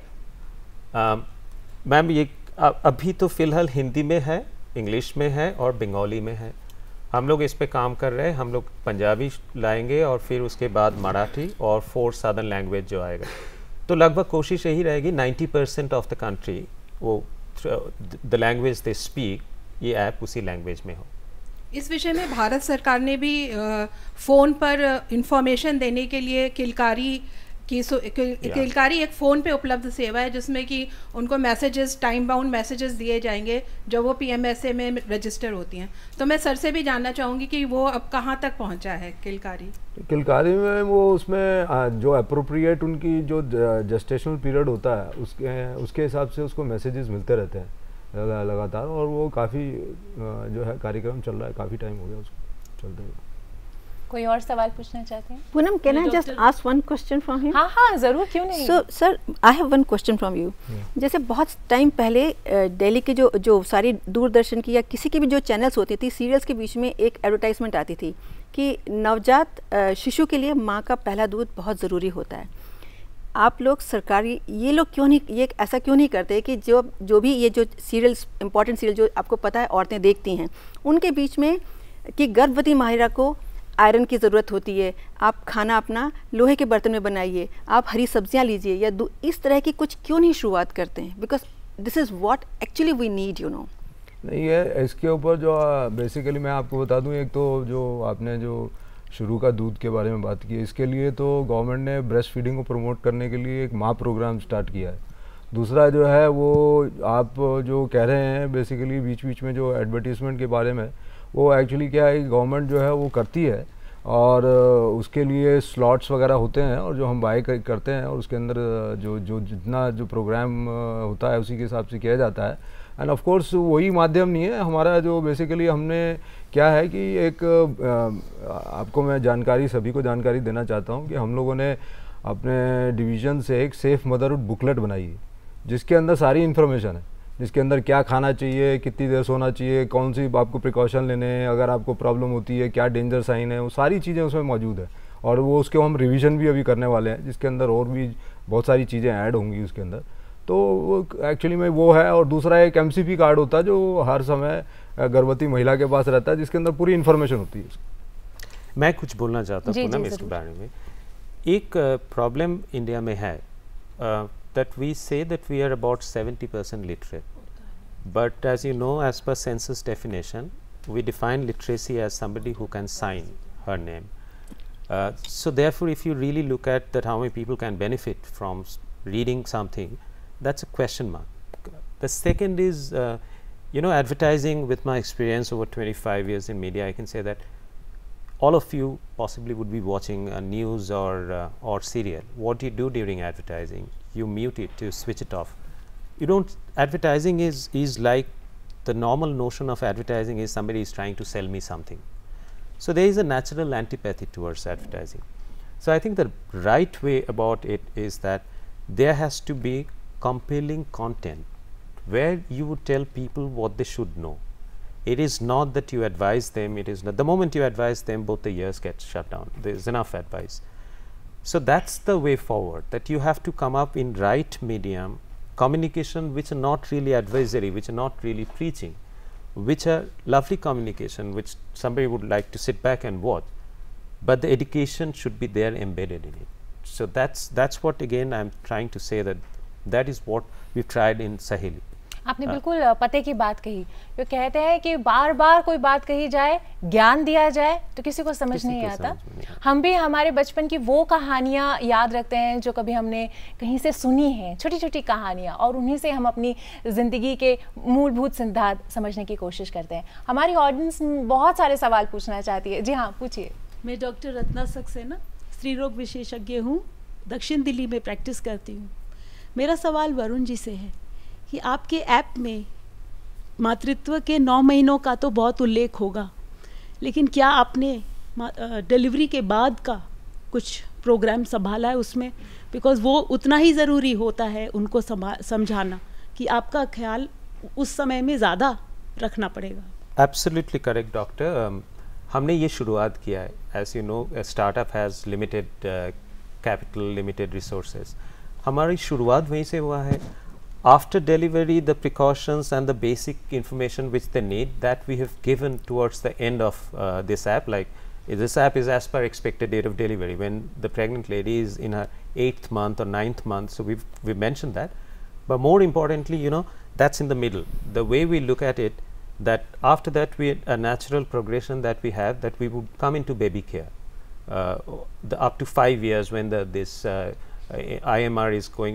मैम ये अभी तो फ़िलहाल हिंदी में है, इंग्लिश में है और बंगाली में है। हम लोग इस पे काम कर रहे हैं। हम लोग पंजाबी लाएंगे और फिर उसके बाद मराठी और 4 सदर्न लैंग्वेज जो आएगा। तो लगभग कोशिश यही रहेगी 90% ऑफ द कंट्री वो द लैंग्वेज दे स्पीक, ये ऐप उसी लैंग्वेज में हो। इस विषय में भारत सरकार ने भी फ़ोन पर इंफॉर्मेशन देने के लिए किलकारी किलकारी एक फ़ोन पे उपलब्ध सेवा है जिसमें कि उनको मैसेजेस, टाइम बाउंड मैसेजेस दिए जाएंगे जब वो PMSA में रजिस्टर होती हैं। तो मैं सर से भी जानना चाहूँगी कि वो अब कहाँ तक पहुँचा है किलकारी में। वो उसमें जो अप्रोप्रिएट उनकी जो जेस्टेशनल पीरियड होता है उसके हिसाब से उसको मैसेजेस मिलते रहते हैं लगातार, और वो काफ़ी जो है कार्यक्रम चल रहा है, काफ़ी टाइम हो गया उसको चलते हुए। कोई और सवाल पूछना चाहते हैं? Poonam, can I just ask one question from him? हाँ हाँ जरूर, क्यों नहीं। So sir, I have one question from you. जैसे बहुत टाइम पहले दिल्ली की जो सारी दूरदर्शन की या किसी की भी जो चैनल्स होती थी, सीरियल्स के बीच में एक एडवर्टाइजमेंट आती थी कि नवजात शिशु के लिए माँ का पहला दूध बहुत ज़रूरी होता है। आप लोग सरकारी ये लोग क्यों नहीं, ये ऐसा क्यों नहीं करते कि जो भी ये जो सीरियल्स, इंपॉर्टेंट सीरियल जो आपको पता है औरतें देखती हैं, उनके बीच में कि गर्भवती माहिरा को आयरन की ज़रूरत होती है, आप खाना अपना लोहे के बर्तन में बनाइए, आप हरी सब्जियां लीजिए, या इस तरह की कुछ क्यों नहीं शुरुआत करते हैं? Because this is what actually we need, you know. नहीं है इसके ऊपर जो बेसिकली मैं आपको बता दूं, एक तो जो आपने जो शुरू का दूध के बारे में बात की, इसके लिए तो गवर्नमेंट ने ब्रेस्ट फीडिंग को प्रमोट करने के लिए एक माँ प्रोग्राम स्टार्ट किया है। दूसरा जो है वो आप जो कह रहे हैं बेसिकली बीच बीच में जो एडवर्टीज़मेंट के बारे में, वो एक्चुअली क्या है गवर्नमेंट जो है वो करती है, और उसके लिए स्लॉट्स वगैरह होते हैं और जो हम बाय करते हैं, और उसके अंदर जो जितना जो प्रोग्राम होता है उसी के हिसाब से किया जाता है। एंड ऑफ कोर्स वही माध्यम नहीं है हमारा, जो बेसिकली हमने क्या है कि एक आपको मैं जानकारी, सभी को जानकारी देना चाहता हूँ कि हम लोगों ने अपने डिवीज़न से एक सेफ़ मदरहुड बुकलेट बनाई है जिसके अंदर सारी इन्फॉर्मेशन है, जिसके अंदर क्या खाना चाहिए, कितनी देर सोना चाहिए, कौन सी आपको प्रिकॉशन लेने हैं, अगर आपको प्रॉब्लम होती है क्या डेंजर साइन है, वो सारी चीज़ें उसमें मौजूद है। और वो उसके हम रिवीजन भी अभी करने वाले हैं जिसके अंदर और भी बहुत सारी चीज़ें ऐड होंगी उसके अंदर। तो वो एक्चुअली में वो है। और दूसरा एक MCP कार्ड होता है जो हर समय गर्भवती महिला के पास रहता है, जिसके अंदर पूरी इन्फॉर्मेशन होती है। मैं कुछ बोलना चाहता हूँ पूनम इसके बारे में। एक प्रॉब्लम इंडिया में है that we say that we are about 70% literate, but as you know, as per census definition, we define literacy as somebody who can sign her name. So therefore, if you really look at that how many people can benefit from reading something, that's a question mark. The second is advertising. With my experience over 25 years in media, I can say that all of you possibly would be watching a news or serial. What do you do during advertising? You mute it, you switch it off. You don't, advertising is like, the normal notion of advertising is somebody is trying to sell me something. So there is a natural antipathy towards advertising. So I think the right way about it is that there has to be compelling content where you would tell people what they should know. It is not that you advise them, it is not, the moment you advise them, both the ears get shut down. There is enough advice. So that's the way forward, that you have to come up in right medium, communication which are not really advisory, which are not really preaching, which are lovely communication which somebody would like to sit back and watch, but the education should be there embedded in it. So that's what again I am trying to say, that is what we tried in Saheli. आपने बिल्कुल पते की बात कही। जो कहते हैं कि बार बार कोई बात कही जाए, ज्ञान दिया जाए तो किसी को समझ नहीं आता। हम भी हमारे बचपन की वो कहानियाँ याद रखते हैं जो कभी हमने कहीं से सुनी हैं, छोटी छोटी कहानियाँ, और उन्हीं से हम अपनी ज़िंदगी के मूलभूत सिद्धांत समझने की कोशिश करते हैं। हमारी ऑडियंस बहुत सारे सवाल पूछना चाहती है। जी हाँ, पूछिए। मैं डॉक्टर रत्ना सक्सेना, स्त्री रोग विशेषज्ञ हूँ, दक्षिण दिल्ली में प्रैक्टिस करती हूँ। मेरा सवाल वरुण जी से है कि आपके ऐप में मातृत्व के 9 महीनों का तो बहुत उल्लेख होगा, लेकिन क्या आपने डिलीवरी के बाद का कुछ प्रोग्राम संभाला है उसमें? बिकॉज़ वो उतना ही ज़रूरी होता है उनको समझाना कि आपका ख्याल उस समय में ज़्यादा रखना पड़ेगा। Absolutely correct doctor. हमने ये शुरुआत किया है। As you know, startup has limited capital, limited resources. हमारी शुरुआत वहीं से हुआ है। After delivery, the precautions and the basic information which they need, that we have given towards the end of this app. Like this app is as per expected date of delivery when the pregnant lady is in her 8th month or 9th month. So we mentioned that, but more importantly, you know, that's in the middle. The way we look at it, that after that we a natural progression that we have, that we would come into baby care, up to 5 years when this IMR is going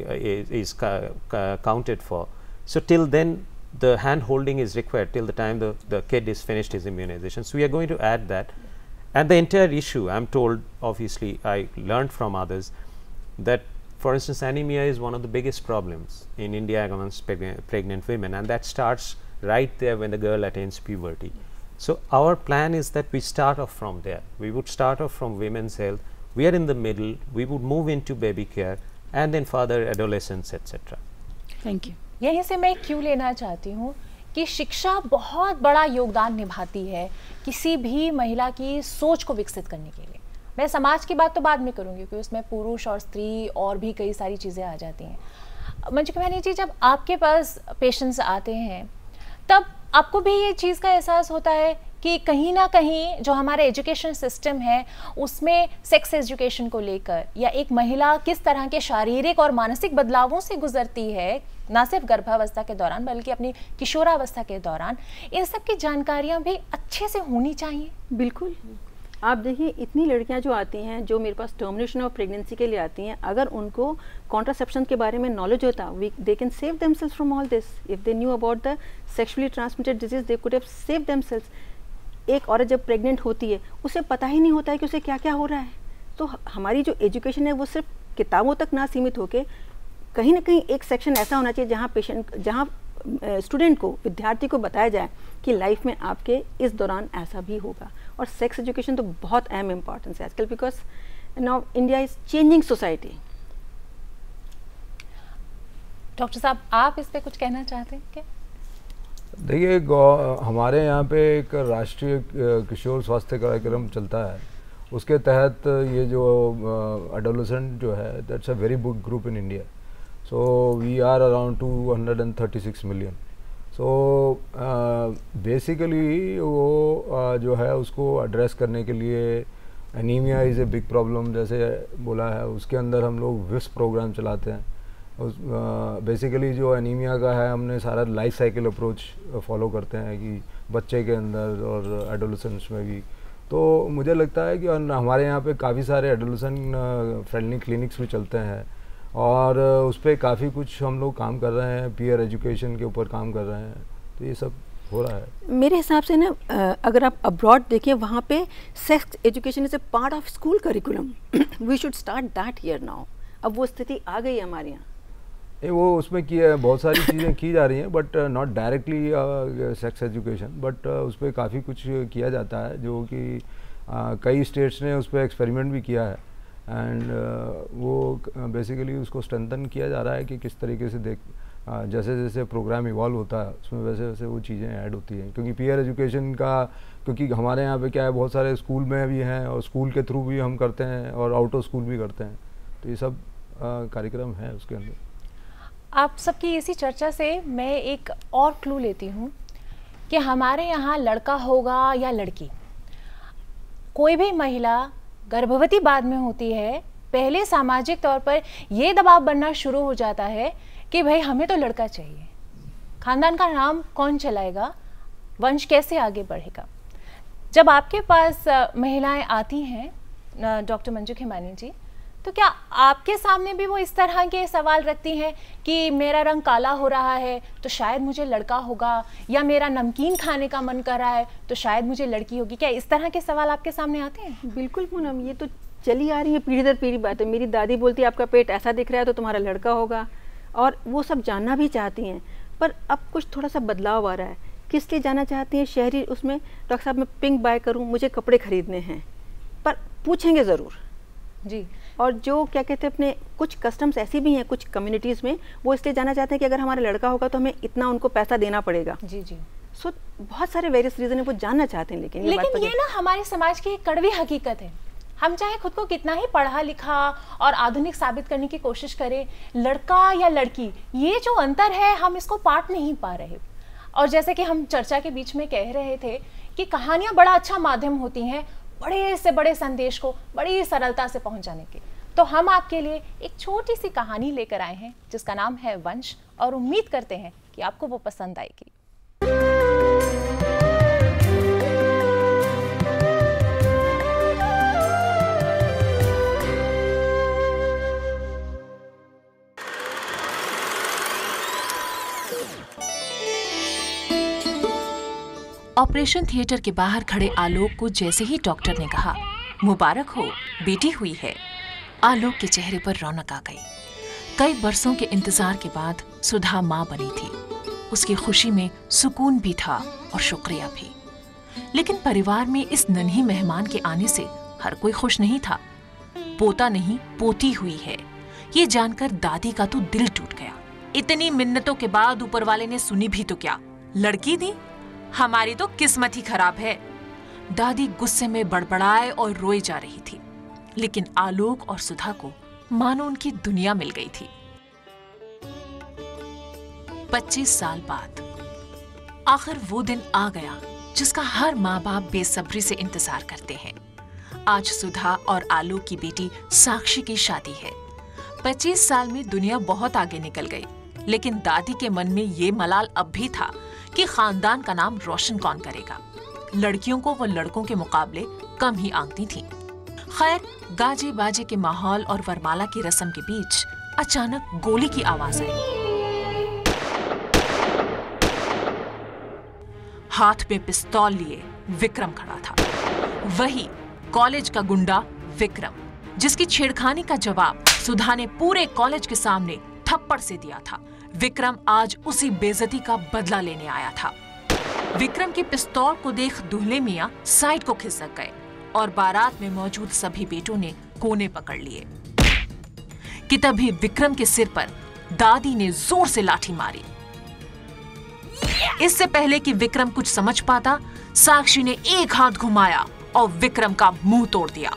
counted for. So till then the hand holding is required till the time the kid is finished his immunization. So we are going to add that, and the entire issue, I'm told, obviously I learned from others, that for instance anemia is one of the biggest problems in India amongst pregnant women, and that starts right there when the girl attains puberty. So our plan is that we start off from there. We would start off from women's health. We are in the middle. We would move into baby care and then further adolescence, etc. Thank you. यहीं से मैं क्यों लेना चाहती हूँ कि शिक्षा बहुत बड़ा योगदान निभाती है किसी भी महिला की सोच को विकसित करने के लिए। मैं समाज की बात तो बाद में करूँगी क्योंकि उसमें पुरुष और स्त्री और भी कई सारी चीज़ें आ जाती हैं। मंजुका बहन जी, जब आपके पास पेशेंट्स आते हैं तब आपको भी ये चीज़ का एहसास होता है कि कहीं ना कहीं जो हमारे एजुकेशन सिस्टम है उसमें सेक्स एजुकेशन को लेकर, या एक महिला किस तरह के शारीरिक और मानसिक बदलावों से गुजरती है, ना सिर्फ गर्भावस्था के दौरान बल्कि अपनी किशोरावस्था के दौरान, इन सब की जानकारियाँ भी अच्छे से होनी चाहिए। बिल्कुल। आप देखिए, इतनी लड़कियां जो आती हैं, जो मेरे पास टर्मिनेशन ऑफ प्रेगनेंसी के लिए आती हैं, अगर उनको कॉन्ट्रासेप्शन के बारे में नॉलेज होता, they can save themselves from all this. If they knew about the sexually transmitted disease, they could have save themselves. एक औरत जब प्रेग्नेंट होती है उसे पता ही नहीं होता है कि उसे क्या क्या हो रहा है। तो हमारी जो एजुकेशन है वो सिर्फ किताबों तक ना सीमित होकर कहीं ना कहीं एक सेक्शन ऐसा होना चाहिए जहाँ स्टूडेंट को, विद्यार्थी को बताया जाए कि लाइफ में आपके इस दौरान ऐसा भी होगा। और सेक्स एजुकेशन तो बहुत अहम इम्पॉर्टेंस है आजकल, because now India is changing society. Doctor साहब, आप इस पे कुछ कहना चाहते हैं क्या? देखिए, हमारे यहाँ पे एक राष्ट्रीय किशोर स्वास्थ्य कार्यक्रम चलता है। उसके तहत ये जो एडोलेसेंट जो है, that's a very big group in India. So we are around 236 million. So basically वो जो है उसको एड्रेस करने के लिए anaemia is a big problem, जैसे बोला है। उसके अंदर हम लोग विस्प प्रोग्राम चलाते हैं। बेसिकली जो एनीमिया का है, हमने सारा लाइफ साइकिल अप्रोच फॉलो करते हैं कि बच्चे के अंदर और एडोलेसेंट्स में भी। तो मुझे लगता है कि हमारे यहाँ पे काफ़ी सारे एडोलेसेंट फ्रेंडली क्लिनिक्स भी चलते हैं और उस पर काफ़ी कुछ हम लोग काम कर रहे हैं, पीयर एजुकेशन के ऊपर काम कर रहे हैं। तो ये सब हो रहा है। मेरे हिसाब से ना, अगर आप अब्रॉड देखिए, वहाँ पे sex education is a part of school curriculum. We should start that here now. अब वो स्थिति आ गई है हमारे यहाँ। वो उसमें बहुत सारी चीज़ें की जा रही हैं, but not directly sex education, but उस पर काफ़ी कुछ किया जाता है, जो कि कई स्टेट्स ने उस पर एक्सपेरिमेंट भी किया है। एंड वो बेसिकली उसको स्ट्रेंथन किया जा रहा है कि किस तरीके से जैसे जैसे प्रोग्राम इवॉल्व होता है उसमें वैसे वैसे वो चीज़ें ऐड होती हैं। क्योंकि पीयर एजुकेशन का, क्योंकि हमारे यहाँ पे क्या है, बहुत सारे स्कूल में भी हैं और स्कूल के थ्रू भी हम करते हैं और आउट ऑफ स्कूल भी करते हैं। तो ये सब कार्यक्रम है उसके अंदर। आप सबकी इसी चर्चा से मैं एक और क्लू लेती हूँ कि हमारे यहाँ लड़का होगा या लड़की, कोई भी महिला गर्भवती बाद में होती है, पहले सामाजिक तौर पर ये दबाव बनना शुरू हो जाता है कि भाई हमें तो लड़का चाहिए, खानदान का नाम कौन चलाएगा, वंश कैसे आगे बढ़ेगा। जब आपके पास महिलाएं आती हैं डॉक्टर मंजू खेमानी जी, तो क्या आपके सामने भी वो इस तरह के सवाल रखती हैं कि मेरा रंग काला हो रहा है तो शायद मुझे लड़का होगा, या मेरा नमकीन खाने का मन कर रहा है तो शायद मुझे लड़की होगी? क्या इस तरह के सवाल आपके सामने आते हैं? बिल्कुल पूनम, ये तो चली आ रही है पीढ़ी दर पीढ़ी बात है। मेरी दादी बोलती है आपका पेट ऐसा दिख रहा है तो तुम्हारा लड़का होगा, और वो सब जानना भी चाहती हैं। पर अब कुछ थोड़ा सा बदलाव आ रहा है। किस लिए जाना चाहती हैं शहरी उसमें, डॉक्टर साहब मैं पिंक बाय करूं, मुझे कपड़े खरीदने हैं, पर पूछेंगे ज़रूर जी। और जो क्या कहते हैं अपने कुछ कस्टम्स ऐसी भी हैं कुछ कम्युनिटीज़ में, वो इसलिए जाना चाहते हैं कि अगर हमारा लड़का होगा तो हमें इतना उनको पैसा देना पड़ेगा। जी जी। सो बहुत सारे वेरियस रीज़न है, वो जानना चाहते हैं। लेकिन ये ना हमारे समाज की एक कड़वी हकीकत है। हम चाहे खुद को कितना ही पढ़ा लिखा और आधुनिक साबित करने की कोशिश करें, लड़का या लड़की, ये जो अंतर है हम इसको पाट नहीं पा रहे। और जैसे कि हम चर्चा के बीच में कह रहे थे कि कहानियां बड़ा अच्छा माध्यम होती हैं बड़े से बड़े संदेश को बड़ी सरलता से पहुंचाने के। तो हम आपके लिए एक छोटी सी कहानी लेकर आए हैं जिसका नाम है वंश, और उम्मीद करते हैं कि आपको वो पसंद आएगी। ऑपरेशन थिएटर के बाहर खड़े आलोक को जैसे ही डॉक्टर ने कहा मुबारक हो, बेटी हुई है, आलोक के चेहरे पर रौनक आ गई। कई बरसों के इंतजार के बाद सुधा माँ बनी थी। उसकी खुशी में सुकून भी था और शुक्रिया भी। लेकिन परिवार में इस नन्ही मेहमान के आने से हर कोई खुश नहीं था। पोता नहीं पोती हुई है, ये जानकर दादी का तो दिल टूट गया। इतनी मिन्नतों के बाद ऊपर वाले ने सुनी भी तो क्या, लड़की दी, हमारी तो किस्मत ही खराब है। दादी गुस्से में बड़बड़ाए और रोई जा रही थी, लेकिन आलोक और सुधा को मानो उनकी दुनिया मिल गई थी। 25 साल बाद आखिर वो दिन आ गया जिसका हर माँ बाप बेसब्री से इंतजार करते हैं। आज सुधा और आलोक की बेटी साक्षी की शादी है। 25 साल में दुनिया बहुत आगे निकल गई, लेकिन दादी के मन में ये मलाल अब भी था कि खानदान का नाम रोशन कौन करेगा। लड़कियों को वो लड़कों के मुकाबले कम ही आंकती थीं। खैर, गाजे बाजे के माहौल और वरमाला की रस्म के बीच अचानक गोली की आवाज आई। हाथ में पिस्तौल लिए विक्रम खड़ा था, वही कॉलेज का गुंडा विक्रम, जिसकी छेड़खानी का जवाब सुधा ने पूरे कॉलेज के सामने थप्पड़ से दिया था। विक्रम आज उसी बेइज्जती का बदला लेने आया था। विक्रम के पिस्तौल को देख दूल्हे मियां साइड को खिसक गए और बारात में मौजूद सभी बेटों ने कोने पकड़ लिए कि तभी विक्रम के सिर पर दादी ने जोर से लाठी मारी। इससे पहले कि विक्रम कुछ समझ पाता, साक्षी ने एक हाथ घुमाया और विक्रम का मुंह तोड़ दिया।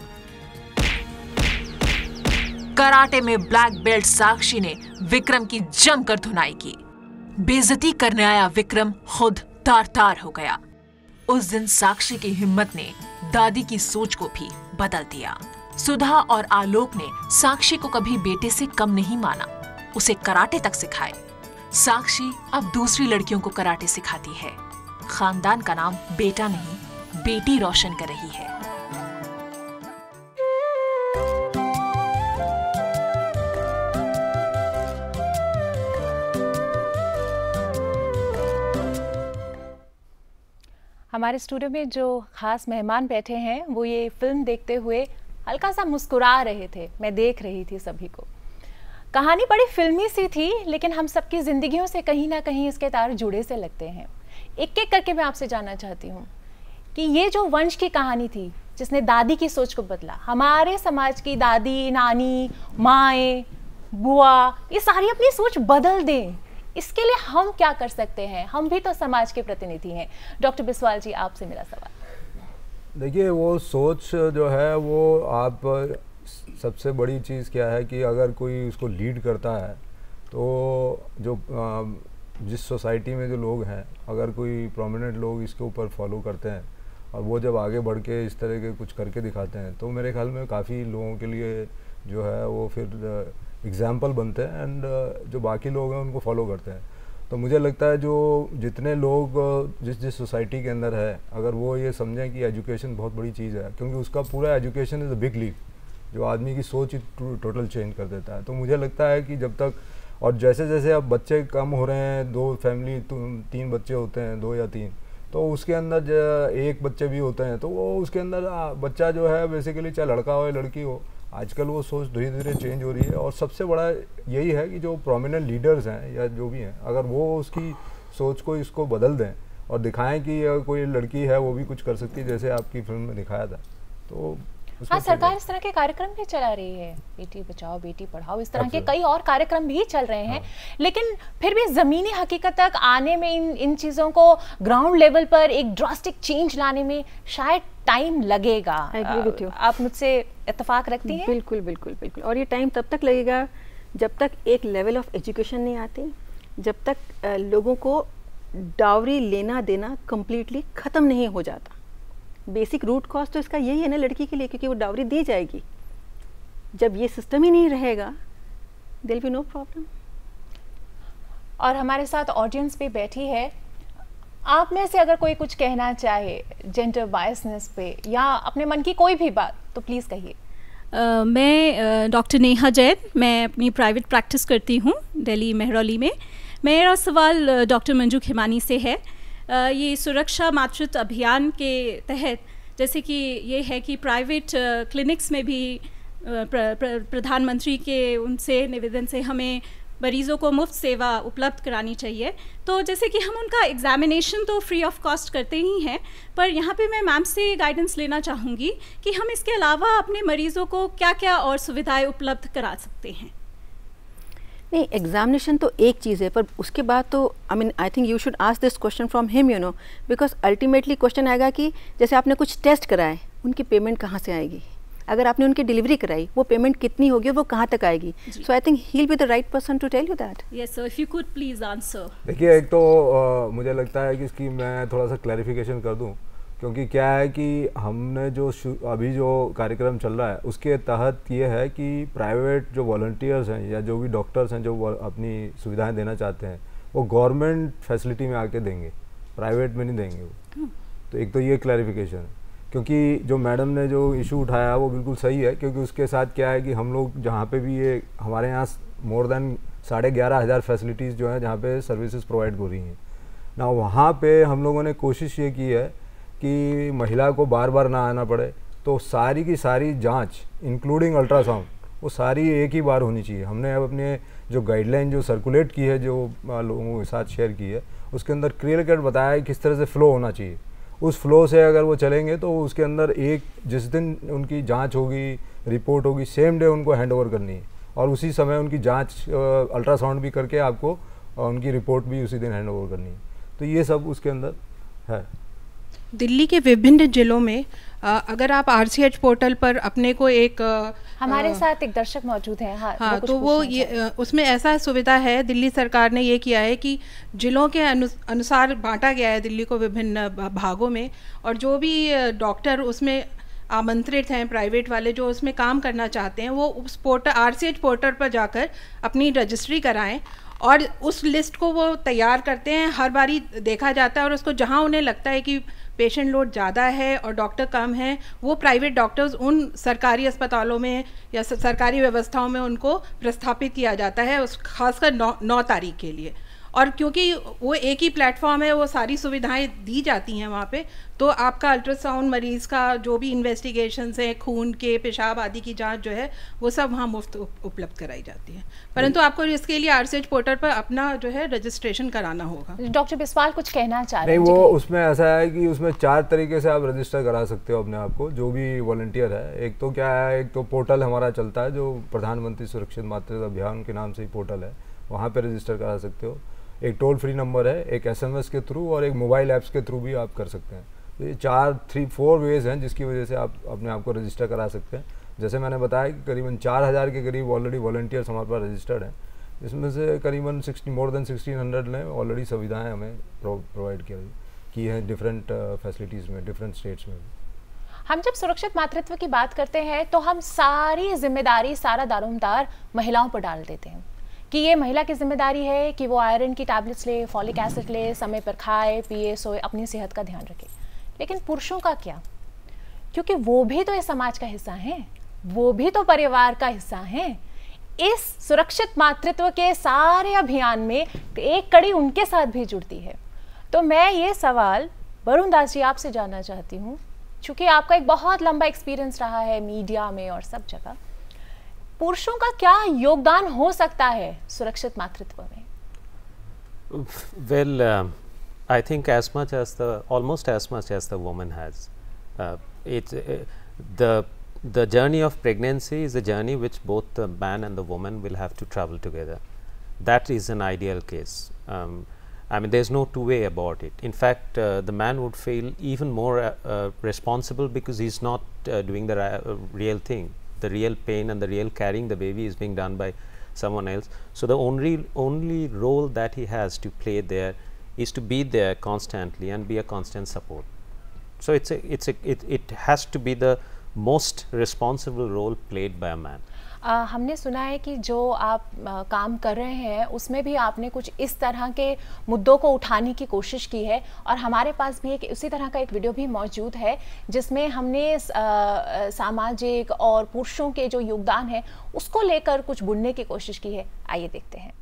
कराटे में ब्लैक बेल्ट साक्षी ने विक्रम की जमकर धुनाई की। बेइज्जती करने आया विक्रम खुद तार-तार हो गया। उस दिन साक्षी की हिम्मत ने दादी की सोच को भी बदल दिया। सुधा और आलोक ने साक्षी को कभी बेटे से कम नहीं माना, उसे कराटे तक सिखाए। साक्षी अब दूसरी लड़कियों को कराटे सिखाती है। खानदान का नाम बेटा नहीं, बेटी रोशन कर रही है। हमारे स्टूडियो में जो खास मेहमान बैठे हैं वो ये फिल्म देखते हुए हल्का सा मुस्कुरा रहे थे। मैं देख रही थी सभी को। कहानी बड़ी फिल्मी सी थी, लेकिन हम सबकी जिंदगियों से कहीं ना कहीं इसके तार जुड़े से लगते हैं। एक एक करके मैं आपसे जानना चाहती हूँ कि ये जो वंश की कहानी थी जिसने दादी की सोच को बदला, हमारे समाज की दादी, नानी, माएँ, बुआ, ये सारी अपनी सोच बदल दें, इसके लिए हम क्या कर सकते हैं? हम भी तो समाज के प्रतिनिधि हैं। डॉक्टर बिस्वाल जी, आपसे मेरा सवाल। देखिए, वो सोच जो है वो आप सबसे बड़ी चीज़ क्या है कि अगर कोई उसको लीड करता है तो जो जिस सोसाइटी में जो लोग हैं, अगर कोई प्रोमिनेंट लोग इसके ऊपर फॉलो करते हैं और वो जब आगे बढ़ के इस तरह के कुछ करके दिखाते हैं तो मेरे ख्याल में काफ़ी लोगों के लिए जो है वो फिर एग्जाम्पल बनते हैं एंड जो बाकी लोग हैं उनको फॉलो करते हैं। तो मुझे लगता है जो जितने लोग जिस सोसाइटी के अंदर है, अगर वो ये समझें कि एजुकेशन बहुत बड़ी चीज़ है, क्योंकि उसका पूरा education is a big leap जो आदमी की सोच ही टोटल चेंज कर देता है। तो मुझे लगता है कि जब तक, और जैसे जैसे अब बच्चे कम हो रहे हैं, 2 फैमिली 3 बच्चे होते हैं, 2 या 3, तो उसके अंदर 1 बच्चे भी होते हैं, तो वो उसके अंदर बच्चा जो है बेसिकली चाहे लड़का हो या लड़की हो, आजकल वो सोच धीरे धीरे चेंज हो रही है। और सबसे बड़ा यही है कि जो प्रोमिनेंट लीडर्स हैं या जो भी हैं, अगर वो उसकी सोच को इसको बदल दें और दिखाएं कि कोई लड़की है वो भी कुछ कर सकती है, जैसे आपकी फिल्म में दिखाया था, तो हाँ, सरकार इस तरह के कार्यक्रम भी चला रही है, बेटी बचाओ बेटी पढ़ाओ, इस तरह के कई और कार्यक्रम भी चल रहे हैं। लेकिन फिर भी ज़मीनी हकीकत तक आने में, इन चीज़ों को ग्राउंड लेवल पर एक ड्रास्टिक चेंज लाने में शायद टाइम लगेगा। आप मुझसे इत्तेफाक रखती हैं? बिल्कुल बिल्कुल बिल्कुल। और ये टाइम तब तक लगेगा जब तक एक लेवल ऑफ एजुकेशन नहीं आती, जब तक लोगों को डावरी लेना देना कम्प्लीटली ख़त्म नहीं हो जाता। बेसिक रूट कॉज तो इसका यही है ना लड़की के लिए, क्योंकि वो डावरी दी जाएगी। जब ये सिस्टम ही नहीं रहेगा, there will be no problem. और हमारे साथ ऑडियंस भी बैठी है, आप में से अगर कोई कुछ कहना चाहे जेंडर बायसनेस पे या अपने मन की कोई भी बात, तो प्लीज़ कहिए। मैं डॉक्टर नेहा जैन, मैं अपनी प्राइवेट प्रैक्टिस करती हूँ दिल्ली मेहरौली में। मेरा सवाल डॉक्टर मंजू खेमानी से है। ये सुरक्षा मातृत्व अभियान के तहत जैसे कि ये है कि प्राइवेट क्लिनिक्स में भी प्रधानमंत्री के उनसे निवेदन से हमें मरीज़ों को मुफ्त सेवा उपलब्ध करानी चाहिए। तो जैसे कि हम उनका एग्जामिनेशन तो फ्री ऑफ कॉस्ट करते ही हैं, पर यहाँ पे मैं मैम से गाइडेंस लेना चाहूँगी कि हम इसके अलावा अपने मरीज़ों को क्या क्या और सुविधाएं उपलब्ध करा सकते हैं। नहीं, एग्जामिनेशन तो एक चीज़ है, पर उसके बाद तो I think you should ask this question from him, you know, because ultimately question आएगा कि जैसे आपने कुछ टेस्ट कराए, उनकी पेमेंट कहाँ से आएगी? अगर आपने उनकी डिलीवरी कराई, वो पेमेंट कितनी होगी, वो कहाँ तक आएगी? So I think he will be the right person to tell you that. Yes sir, if you could please answer. देखिए, एक तो मुझे लगता है कि इसकी मैं थोड़ा सा क्लैरिफिकेशन कर दूं, क्योंकि क्या है कि हमने जो अभी जो कार्यक्रम चल रहा है उसके तहत ये है कि प्राइवेट जो वॉलंटियर्स हैं या जो भी डॉक्टर्स हैं जो अपनी सुविधाएं देना चाहते हैं, वो गवर्नमेंट फैसिलिटी में आके देंगे, प्राइवेट में नहीं देंगे वो। तो एक तो ये क्लैरिफिकेशन है, क्योंकि जो मैडम ने जो इशू उठाया वो बिल्कुल सही है, क्योंकि उसके साथ क्या है कि हम लोग जहाँ पे भी ये हमारे यहाँ मोर देन 11,500 फैसिलिटीज़ जो हैं जहाँ पे सर्विसेज प्रोवाइड हो रही हैं ना, वहाँ पे हम लोगों ने कोशिश ये की है कि महिला को बार बार ना आना पड़े, तो सारी की सारी जांच इंक्लूडिंग अल्ट्रासाउंड वो सारी एक ही बार होनी चाहिए। हमने अब अपने जो गाइडलाइन जो सर्कुलेट की है, जो लोगों के साथ शेयर की है, उसके अंदर क्लियर कट बताया है किस तरह से फ़्लो होना चाहिए। उस फ्लो से अगर वो चलेंगे तो उसके अंदर एक जिस दिन उनकी जांच होगी, रिपोर्ट होगी, सेम डे उनको हैंड ओवर करनी है, और उसी समय उनकी जांच अल्ट्रासाउंड भी करके आपको उनकी रिपोर्ट भी उसी दिन हैंड ओवर करनी है। तो ये सब उसके अंदर है। दिल्ली के विभिन्न जिलों में अगर आप RCH पोर्टल पर अपने को एक हमारे साथ एक दर्शक मौजूद हैं। हाँ, तो वो ये उसमें ऐसा सुविधा है, दिल्ली सरकार ने ये किया है कि जिलों के अनुसार बांटा गया है दिल्ली को विभिन्न भागों में, और जो भी डॉक्टर उसमें आमंत्रित हैं प्राइवेट वाले जो उसमें काम करना चाहते हैं, वो उस पोर्टल RCH पोर्टल पर जाकर अपनी रजिस्ट्री कराएं, और उस लिस्ट को वो तैयार करते हैं। हर बारी देखा जाता है, और उसको जहाँ उन्हें लगता है कि पेशेंट लोड ज़्यादा है और डॉक्टर कम है, वो प्राइवेट डॉक्टर्स उन सरकारी अस्पतालों में या सरकारी व्यवस्थाओं में उनको प्रस्थापित किया जाता है, उस खासकर 9 तारीख के लिए। और क्योंकि वो एक ही प्लेटफॉर्म है, वो सारी सुविधाएं दी जाती हैं वहाँ पे, तो आपका अल्ट्रासाउंड, मरीज़ का जो भी इन्वेस्टिगेशंस हैं, खून के, पेशाब आदि की जांच जो है, वो सब वहाँ मुफ्त उपलब्ध कराई जाती है। परंतु आपको इसके लिए RCH पोर्टल पर अपना जो है रजिस्ट्रेशन कराना होगा। डॉक्टर बिस्वाल कुछ कहना चाह रहे हैं? नहीं, वो उसमें ऐसा है कि उसमें 4 तरीके से आप रजिस्टर करा सकते हो अपने आप को, जो भी वॉलंटियर है। एक तो क्या है, एक तो पोर्टल हमारा चलता है जो प्रधानमंत्री सुरक्षित मातृत्व अभियान के नाम से ही पोर्टल है, वहाँ पर रजिस्टर करा सकते हो। एक टोल फ्री नंबर है, एक SMS के थ्रू, और एक मोबाइल ऐप्स के थ्रू भी आप कर सकते हैं। तो ये 4 वेज हैं जिसकी वजह से आप अपने आप को रजिस्टर करा सकते हैं। जैसे मैंने बताया कि करीबन 4000 के करीब ऑलरेडी वॉलंटियर्स हमारे पास रजिस्टर्ड हैं, जिसमें से करीबन मोर देन 1600 ने ऑलरेडी सुविधाएं हमें प्रोवाइड की हैं डिफरेंट फैसिलिटीज़ में, डिफरेंट स्टेट्स में। हम जब सुरक्षित मातृत्व की बात करते हैं तो हम सारी जिम्मेदारी, सारा दारोमदार महिलाओं पर डाल देते हैं, कि ये महिला की जिम्मेदारी है कि वो आयरन की टैबलेट्स ले, फॉलिक एसिड ले, समय पर खाए पिए सोए, अपनी सेहत का ध्यान रखे। लेकिन पुरुषों का क्या? क्योंकि वो भी तो इस समाज का हिस्सा हैं, वो भी तो परिवार का हिस्सा हैं। इस सुरक्षित मातृत्व के सारे अभियान में एक कड़ी उनके साथ भी जुड़ती है। तो मैं ये सवाल वरुण दास जी आपसे जानना चाहती हूँ, चूँकि आपका एक बहुत लंबा एक्सपीरियंस रहा है मीडिया में और सब जगह, पुरुषों का क्या योगदान हो सकता है सुरक्षित मातृत्व में? Well, I think almost as much as the woman has. The journey of pregnancy is a journey which both the man and the woman will have to travel together. That is an ideal case. I mean, there's no two way about it. In fact, the man would feel even more responsible because he's not doing the real thing. The real pain and the real carrying the baby is being done by someone else. So the only role that he has to play there is to be there constantly and be a constant support. So it has to be the most responsible role played by a man. हमने सुना है कि जो आप काम कर रहे हैं उसमें भी आपने कुछ इस तरह के मुद्दों को उठाने की कोशिश की है, और हमारे पास भी एक उसी तरह का एक वीडियो भी मौजूद है जिसमें हमने सामाजिक और पुरुषों के जो योगदान है उसको लेकर कुछ बुनने की कोशिश की है। आइए देखते हैं।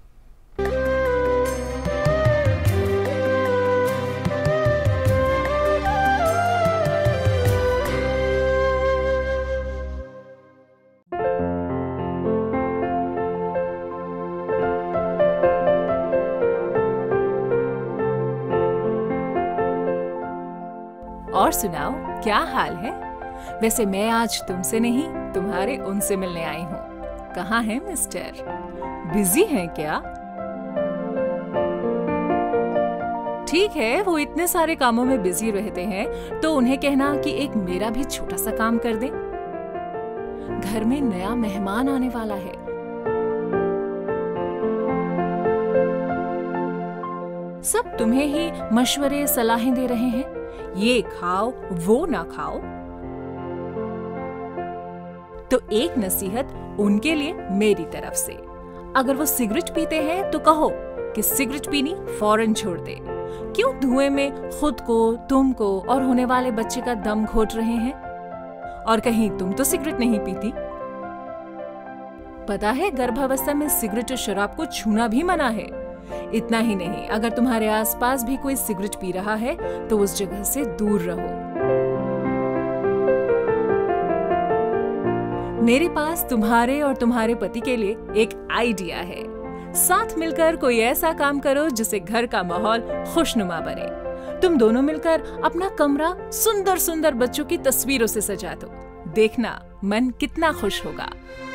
और सुनाओ, क्या हाल है? वैसे मैं आज तुमसे नहीं तुम्हारे उनसे मिलने आई हूँ। कहाँ है मिस्टर? बिजी हैं क्या? ठीक है, वो इतने सारे कामों में बिजी रहते हैं तो उन्हें कहना कि एक मेरा भी छोटा सा काम कर दे। घर में नया मेहमान आने वाला है। सब तुम्हें ही मशवरे सलाहें दे रहे हैं, ये खाओ वो ना खाओ। तो एक नसीहत उनके लिए मेरी तरफ से, अगर वो सिगरेट पीते हैं तो कहो कि सिगरेट पीनी फौरन छोड़ दे। क्यों धुएं में खुद को, तुमको और होने वाले बच्चे का दम घोट रहे हैं? और कहीं तुम तो सिगरेट नहीं पीती? पता है गर्भावस्था में सिगरेट और शराब को छूना भी मना है। इतना ही नहीं, अगर तुम्हारे आसपास भी कोई सिगरेट पी रहा है तो उस जगह से दूर रहो। मेरे पास तुम्हारे और तुम्हारे पति के लिए एक आइडिया है। साथ मिलकर कोई ऐसा काम करो जिससे घर का माहौल खुशनुमा बने। तुम दोनों मिलकर अपना कमरा सुंदर सुंदर बच्चों की तस्वीरों से सजा दो। देखना मन कितना खुश होगा।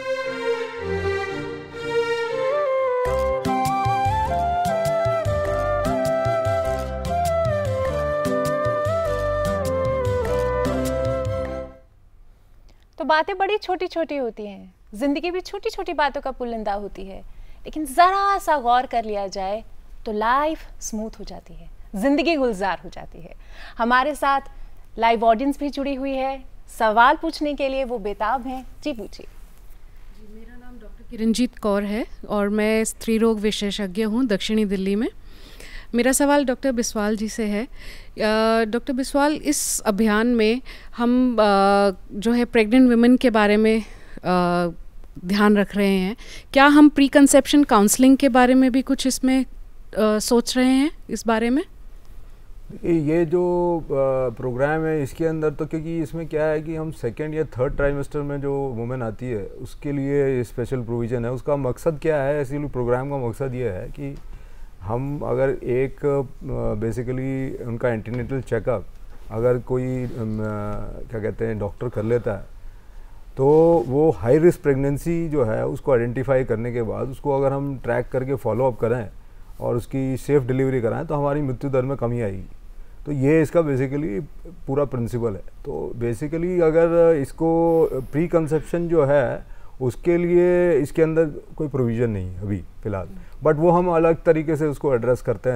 तो बातें बड़ी छोटी छोटी होती हैं, जिंदगी भी छोटी छोटी बातों का पुलिंदा होती है, लेकिन जरा सा गौर कर लिया जाए तो लाइफ स्मूथ हो जाती है, जिंदगी गुलजार हो जाती है। हमारे साथ लाइव ऑडियंस भी जुड़ी हुई है, सवाल पूछने के लिए वो बेताब हैं। जी पूछिए। जी, मेरा नाम डॉक्टर किरणजीत कौर है और मैं स्त्री रोग विशेषज्ञ हूँ दक्षिणी दिल्ली में। मेरा सवाल डॉक्टर बिस्वाल जी से है। डॉक्टर बिस्वाल, इस अभियान में हम जो है प्रेग्नेंट वुमेन के बारे में ध्यान रख रहे हैं। क्या हम प्री कंसेप्शन काउंसलिंग के बारे में भी कुछ इसमें सोच रहे हैं इस बारे में? ये जो प्रोग्राम है इसके अंदर तो, क्योंकि इसमें क्या है कि हम सेकेंड या थर्ड ट्राइमेस्टर में जो वुमेन आती है उसके लिए स्पेशल प्रोविज़न है। उसका मकसद क्या है? इसीलिए प्रोग्राम का मकसद ये है कि हम अगर एक बेसिकली उनका एंटीनेटल चेकअप अगर कोई क्या कहते हैं डॉक्टर कर लेता है तो वो हाई रिस्क प्रेगनेंसी जो है उसको आइडेंटिफाई करने के बाद उसको अगर हम ट्रैक करके फॉलो अप करें और उसकी सेफ़ डिलीवरी कराएं तो हमारी मृत्यु दर में कमी आएगी। तो ये इसका बेसिकली पूरा प्रिंसिपल है। तो बेसिकली अगर इसको प्री कंसेप्शन जो है उसके लिए इसके अंदर कोई प्रोविज़न नहीं है अभी फ़िलहाल, बट वो हम अलग तरीके से उसको एड्रेस करते हैं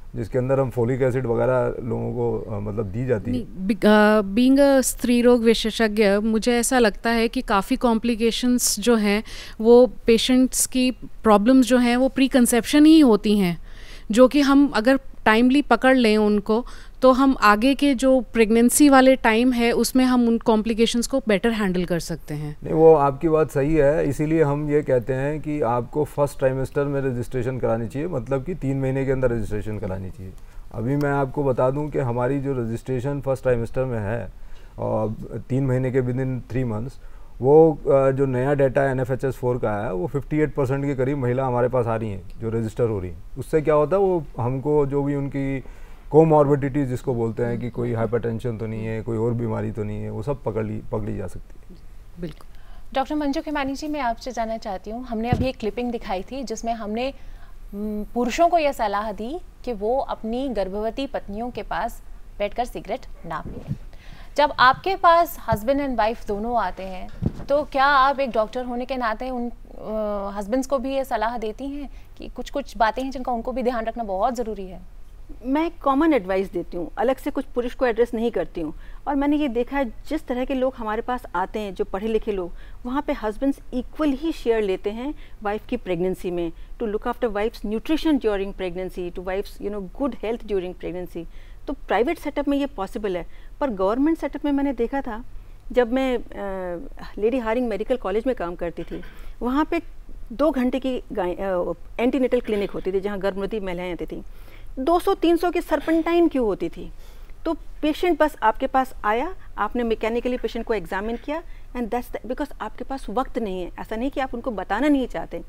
जिसके अंदर हम फोलिक एसिड वगैरह लोगों को मतलब दी जाती है। बीइंग अ स्त्री रोग विशेषज्ञ, मुझे ऐसा लगता है कि काफ़ी कॉम्प्लिकेशंस जो हैं वो पेशेंट्स की प्रॉब्लम्स जो हैं वो प्री कंसेप्शन ही होती हैं, जो कि हम अगर टाइमली पकड़ लें उनको तो हम आगे के जो प्रेगनेंसी वाले टाइम है उसमें हम उन कॉम्प्लिकेशंस को बेटर हैंडल कर सकते हैं। नहीं, वो आपकी बात सही है, इसीलिए हम ये कहते हैं कि आपको फर्स्ट ट्राइमेस्टर में रजिस्ट्रेशन करानी चाहिए, मतलब कि 3 महीने के अंदर रजिस्ट्रेशन करानी चाहिए। अभी मैं आपको बता दूं कि हमारी जो रजिस्ट्रेशन फर्स्ट ट्राइमेस्टर में है और 3 महीने के विद इन 3 मंथ्स, वो जो नया डाटा NFHS 4 का है वो 58% के करीब महिला हमारे पास आ रही हैं जो रजिस्टर हो रही हैं। उससे क्या होता है, वो हमको जो भी उनकी कोमॉर्बिडिटी जिसको बोलते हैं कि कोई हाइपरटेंशन तो नहीं है, कोई और बीमारी तो नहीं है, वो सब पकड़ी जा सकती है। बिल्कुल। डॉक्टर मंजू खेमानी जी, मैं आपसे जानना चाहती हूँ, हमने अभी एक क्लिपिंग दिखाई थी जिसमें हमने पुरुषों को यह सलाह दी कि वो अपनी गर्भवती पत्नियों के पास बैठकर सिगरेट ना पिएं। जब आपके पास हस्बैंड एंड वाइफ दोनों आते हैं तो क्या आप एक डॉक्टर होने के नाते उन हस्बैंड्स को भी ये सलाह देती हैं कि कुछ कुछ बातें हैं जिनका उनको भी ध्यान रखना बहुत ज़रूरी है? मैं कॉमन एडवाइस देती हूँ, अलग से कुछ पुरुष को एड्रेस नहीं करती हूँ। और मैंने ये देखा है जिस तरह के लोग हमारे पास आते हैं जो पढ़े लिखे लोग, वहाँ पे हस्बैंड्स इक्वल ही शेयर लेते हैं वाइफ की प्रेगनेंसी में, to look after wife's nutrition during pregnancy, to wife's good health during pregnancy. तो प्राइवेट सेटअप में ये पॉसिबल है, पर गवर्नमेंट सेटअप में मैंने देखा था, जब मैं लेडी हारिंग मेडिकल कॉलेज में काम करती थी, वहाँ पे 2 घंटे की एंटीनेटल क्लिनिक होती थी जहाँ गर्भवती महिलाएं आती थी। 200-300 की सर्पेंटाइन क्यों होती थी? तो पेशेंट बस आपके पास आया, आपने मैकेनिकली पेशेंट को एग्जामिन किया एंड दैट्स बिकॉज आपके पास वक्त नहीं है। ऐसा नहीं कि आप उनको बताना नहीं चाहते।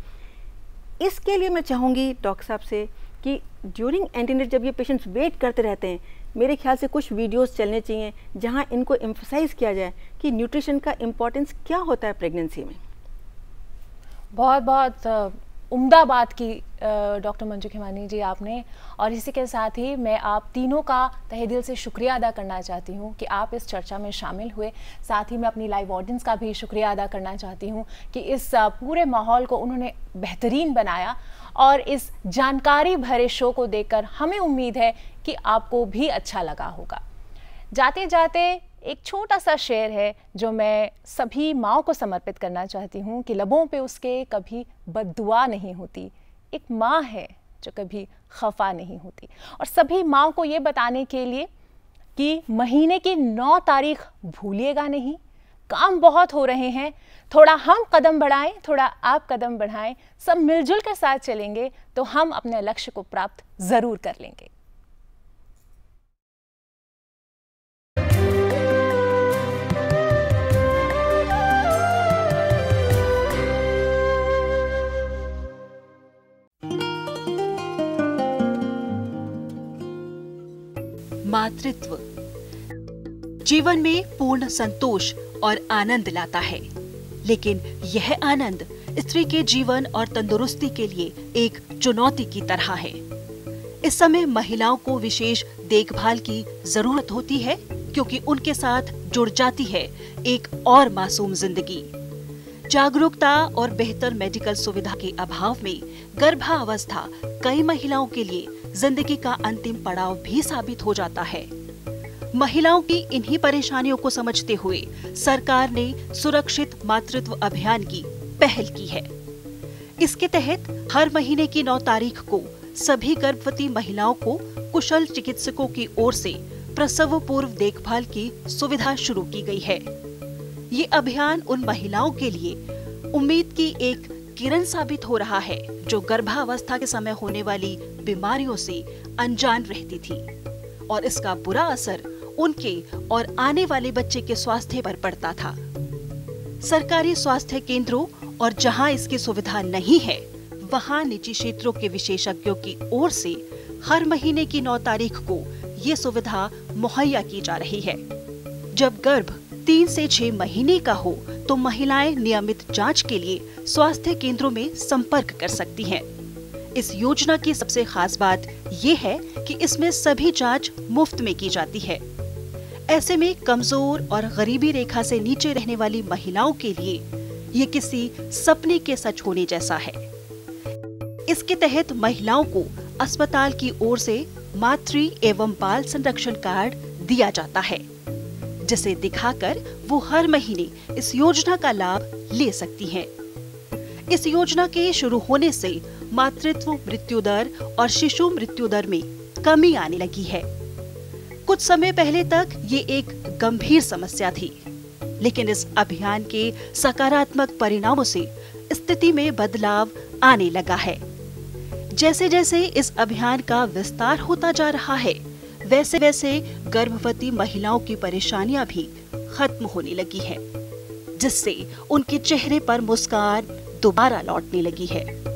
इसके लिए मैं चाहूँगी डॉक्टर साहब से कि ड्यूरिंग एंटीनेट जब ये पेशेंट्स वेट करते रहते हैं, मेरे ख्याल से कुछ वीडियोस चलने चाहिए जहाँ इनको एम्फसाइज किया जाए कि न्यूट्रिशन का इम्पोर्टेंस क्या होता है प्रेगनेंसी में। बहुत बहुत उम्दा बात की डॉक्टर मंजू खेमानी जी आपने, और इसी के साथ ही मैं आप तीनों का तहे दिल से शुक्रिया अदा करना चाहती हूँ कि आप इस चर्चा में शामिल हुए। साथ ही मैं अपनी लाइव ऑडियंस का भी शुक्रिया अदा करना चाहती हूँ कि इस पूरे माहौल को उन्होंने बेहतरीन बनाया, और इस जानकारी भरे शो को देखकर हमें उम्मीद है कि आपको भी अच्छा लगा होगा। जाते जाते एक छोटा सा शेर है जो मैं सभी माँओं को समर्पित करना चाहती हूँ कि लबों पे उसके कभी बद्दुआ नहीं होती, एक माँ है जो कभी खफा नहीं होती। और सभी माँओं को ये बताने के लिए कि महीने की 9 तारीख भूलिएगा नहीं, काम बहुत हो रहे हैं, थोड़ा हम कदम बढ़ाएं, थोड़ा आप कदम बढ़ाएं, सब मिलजुल के साथ चलेंगे तो हम अपने लक्ष्य को प्राप्त जरूर कर लेंगे। मातृत्व जीवन में पूर्ण संतोष और आनंद लाता है, लेकिन यह आनंद स्त्री के जीवन और तंदुरुस्ती के लिए एक चुनौती की तरह है। इस समय महिलाओं को विशेष देखभाल की जरूरत होती है क्योंकि उनके साथ जुड़ जाती है एक और मासूम जिंदगी। जागरूकता और बेहतर मेडिकल सुविधा के अभाव में गर्भावस्था कई महिलाओं के लिए जिंदगी का अंतिम पड़ाव भी साबित हो जाता है। महिलाओं की इन्हीं परेशानियों को समझते हुए सरकार ने सुरक्षित मातृत्व अभियान की पहल की है। इसके तहत हर महीने की 9 तारीख को सभी गर्भवती महिलाओं को कुशल चिकित्सकों की ओर से प्रसव पूर्व देखभाल की सुविधा शुरू की गई है। ये अभियान उन महिलाओं के लिए उम्मीद की एक किरण साबित हो रहा है जो गर्भावस्था के समय होने वाली बीमारियों से अनजान रहती थी और इसका बुरा असर उनके और आने वाले बच्चे के स्वास्थ्य पर पड़ता था। सरकारी स्वास्थ्य केंद्रों और जहां इसकी सुविधा नहीं है, वहां निजी क्षेत्रों के विशेषज्ञों की ओर से हर महीने की 9 तारीख को ये सुविधा मुहैया की जा रही है। जब गर्भ 3 से 6 महीने का हो तो महिलाएं नियमित जांच के लिए स्वास्थ्य केंद्रों में संपर्क कर सकती हैं। इस योजना की सबसे खास बात ये है कि इसमें सभी जांच मुफ्त में की जाती है। ऐसे में कमजोर और गरीबी रेखा से नीचे रहने वाली महिलाओं के लिए ये किसी सपने के सच होने जैसा है। इसके तहत महिलाओं को अस्पताल की ओर से मातृ एवं बाल संरक्षण कार्ड दिया जाता है, जिसे दिखाकर वो हर महीने इस योजना का लाभ ले सकती हैं। इस योजना के शुरू होने से मातृत्व मृत्यु दर और शिशु मृत्यु दर में कमी आने लगी है। कुछ समय पहले तक ये एक गंभीर समस्या थी, लेकिन इस अभियान के सकारात्मक परिणामों से स्थिति में बदलाव आने लगा है। जैसे जैसे इस अभियान का विस्तार होता जा रहा है, वैसे वैसे गर्भवती महिलाओं की परेशानियां भी खत्म होने लगी है, जिससे उनके चेहरे पर मुस्कान दोबारा लौटने लगी है।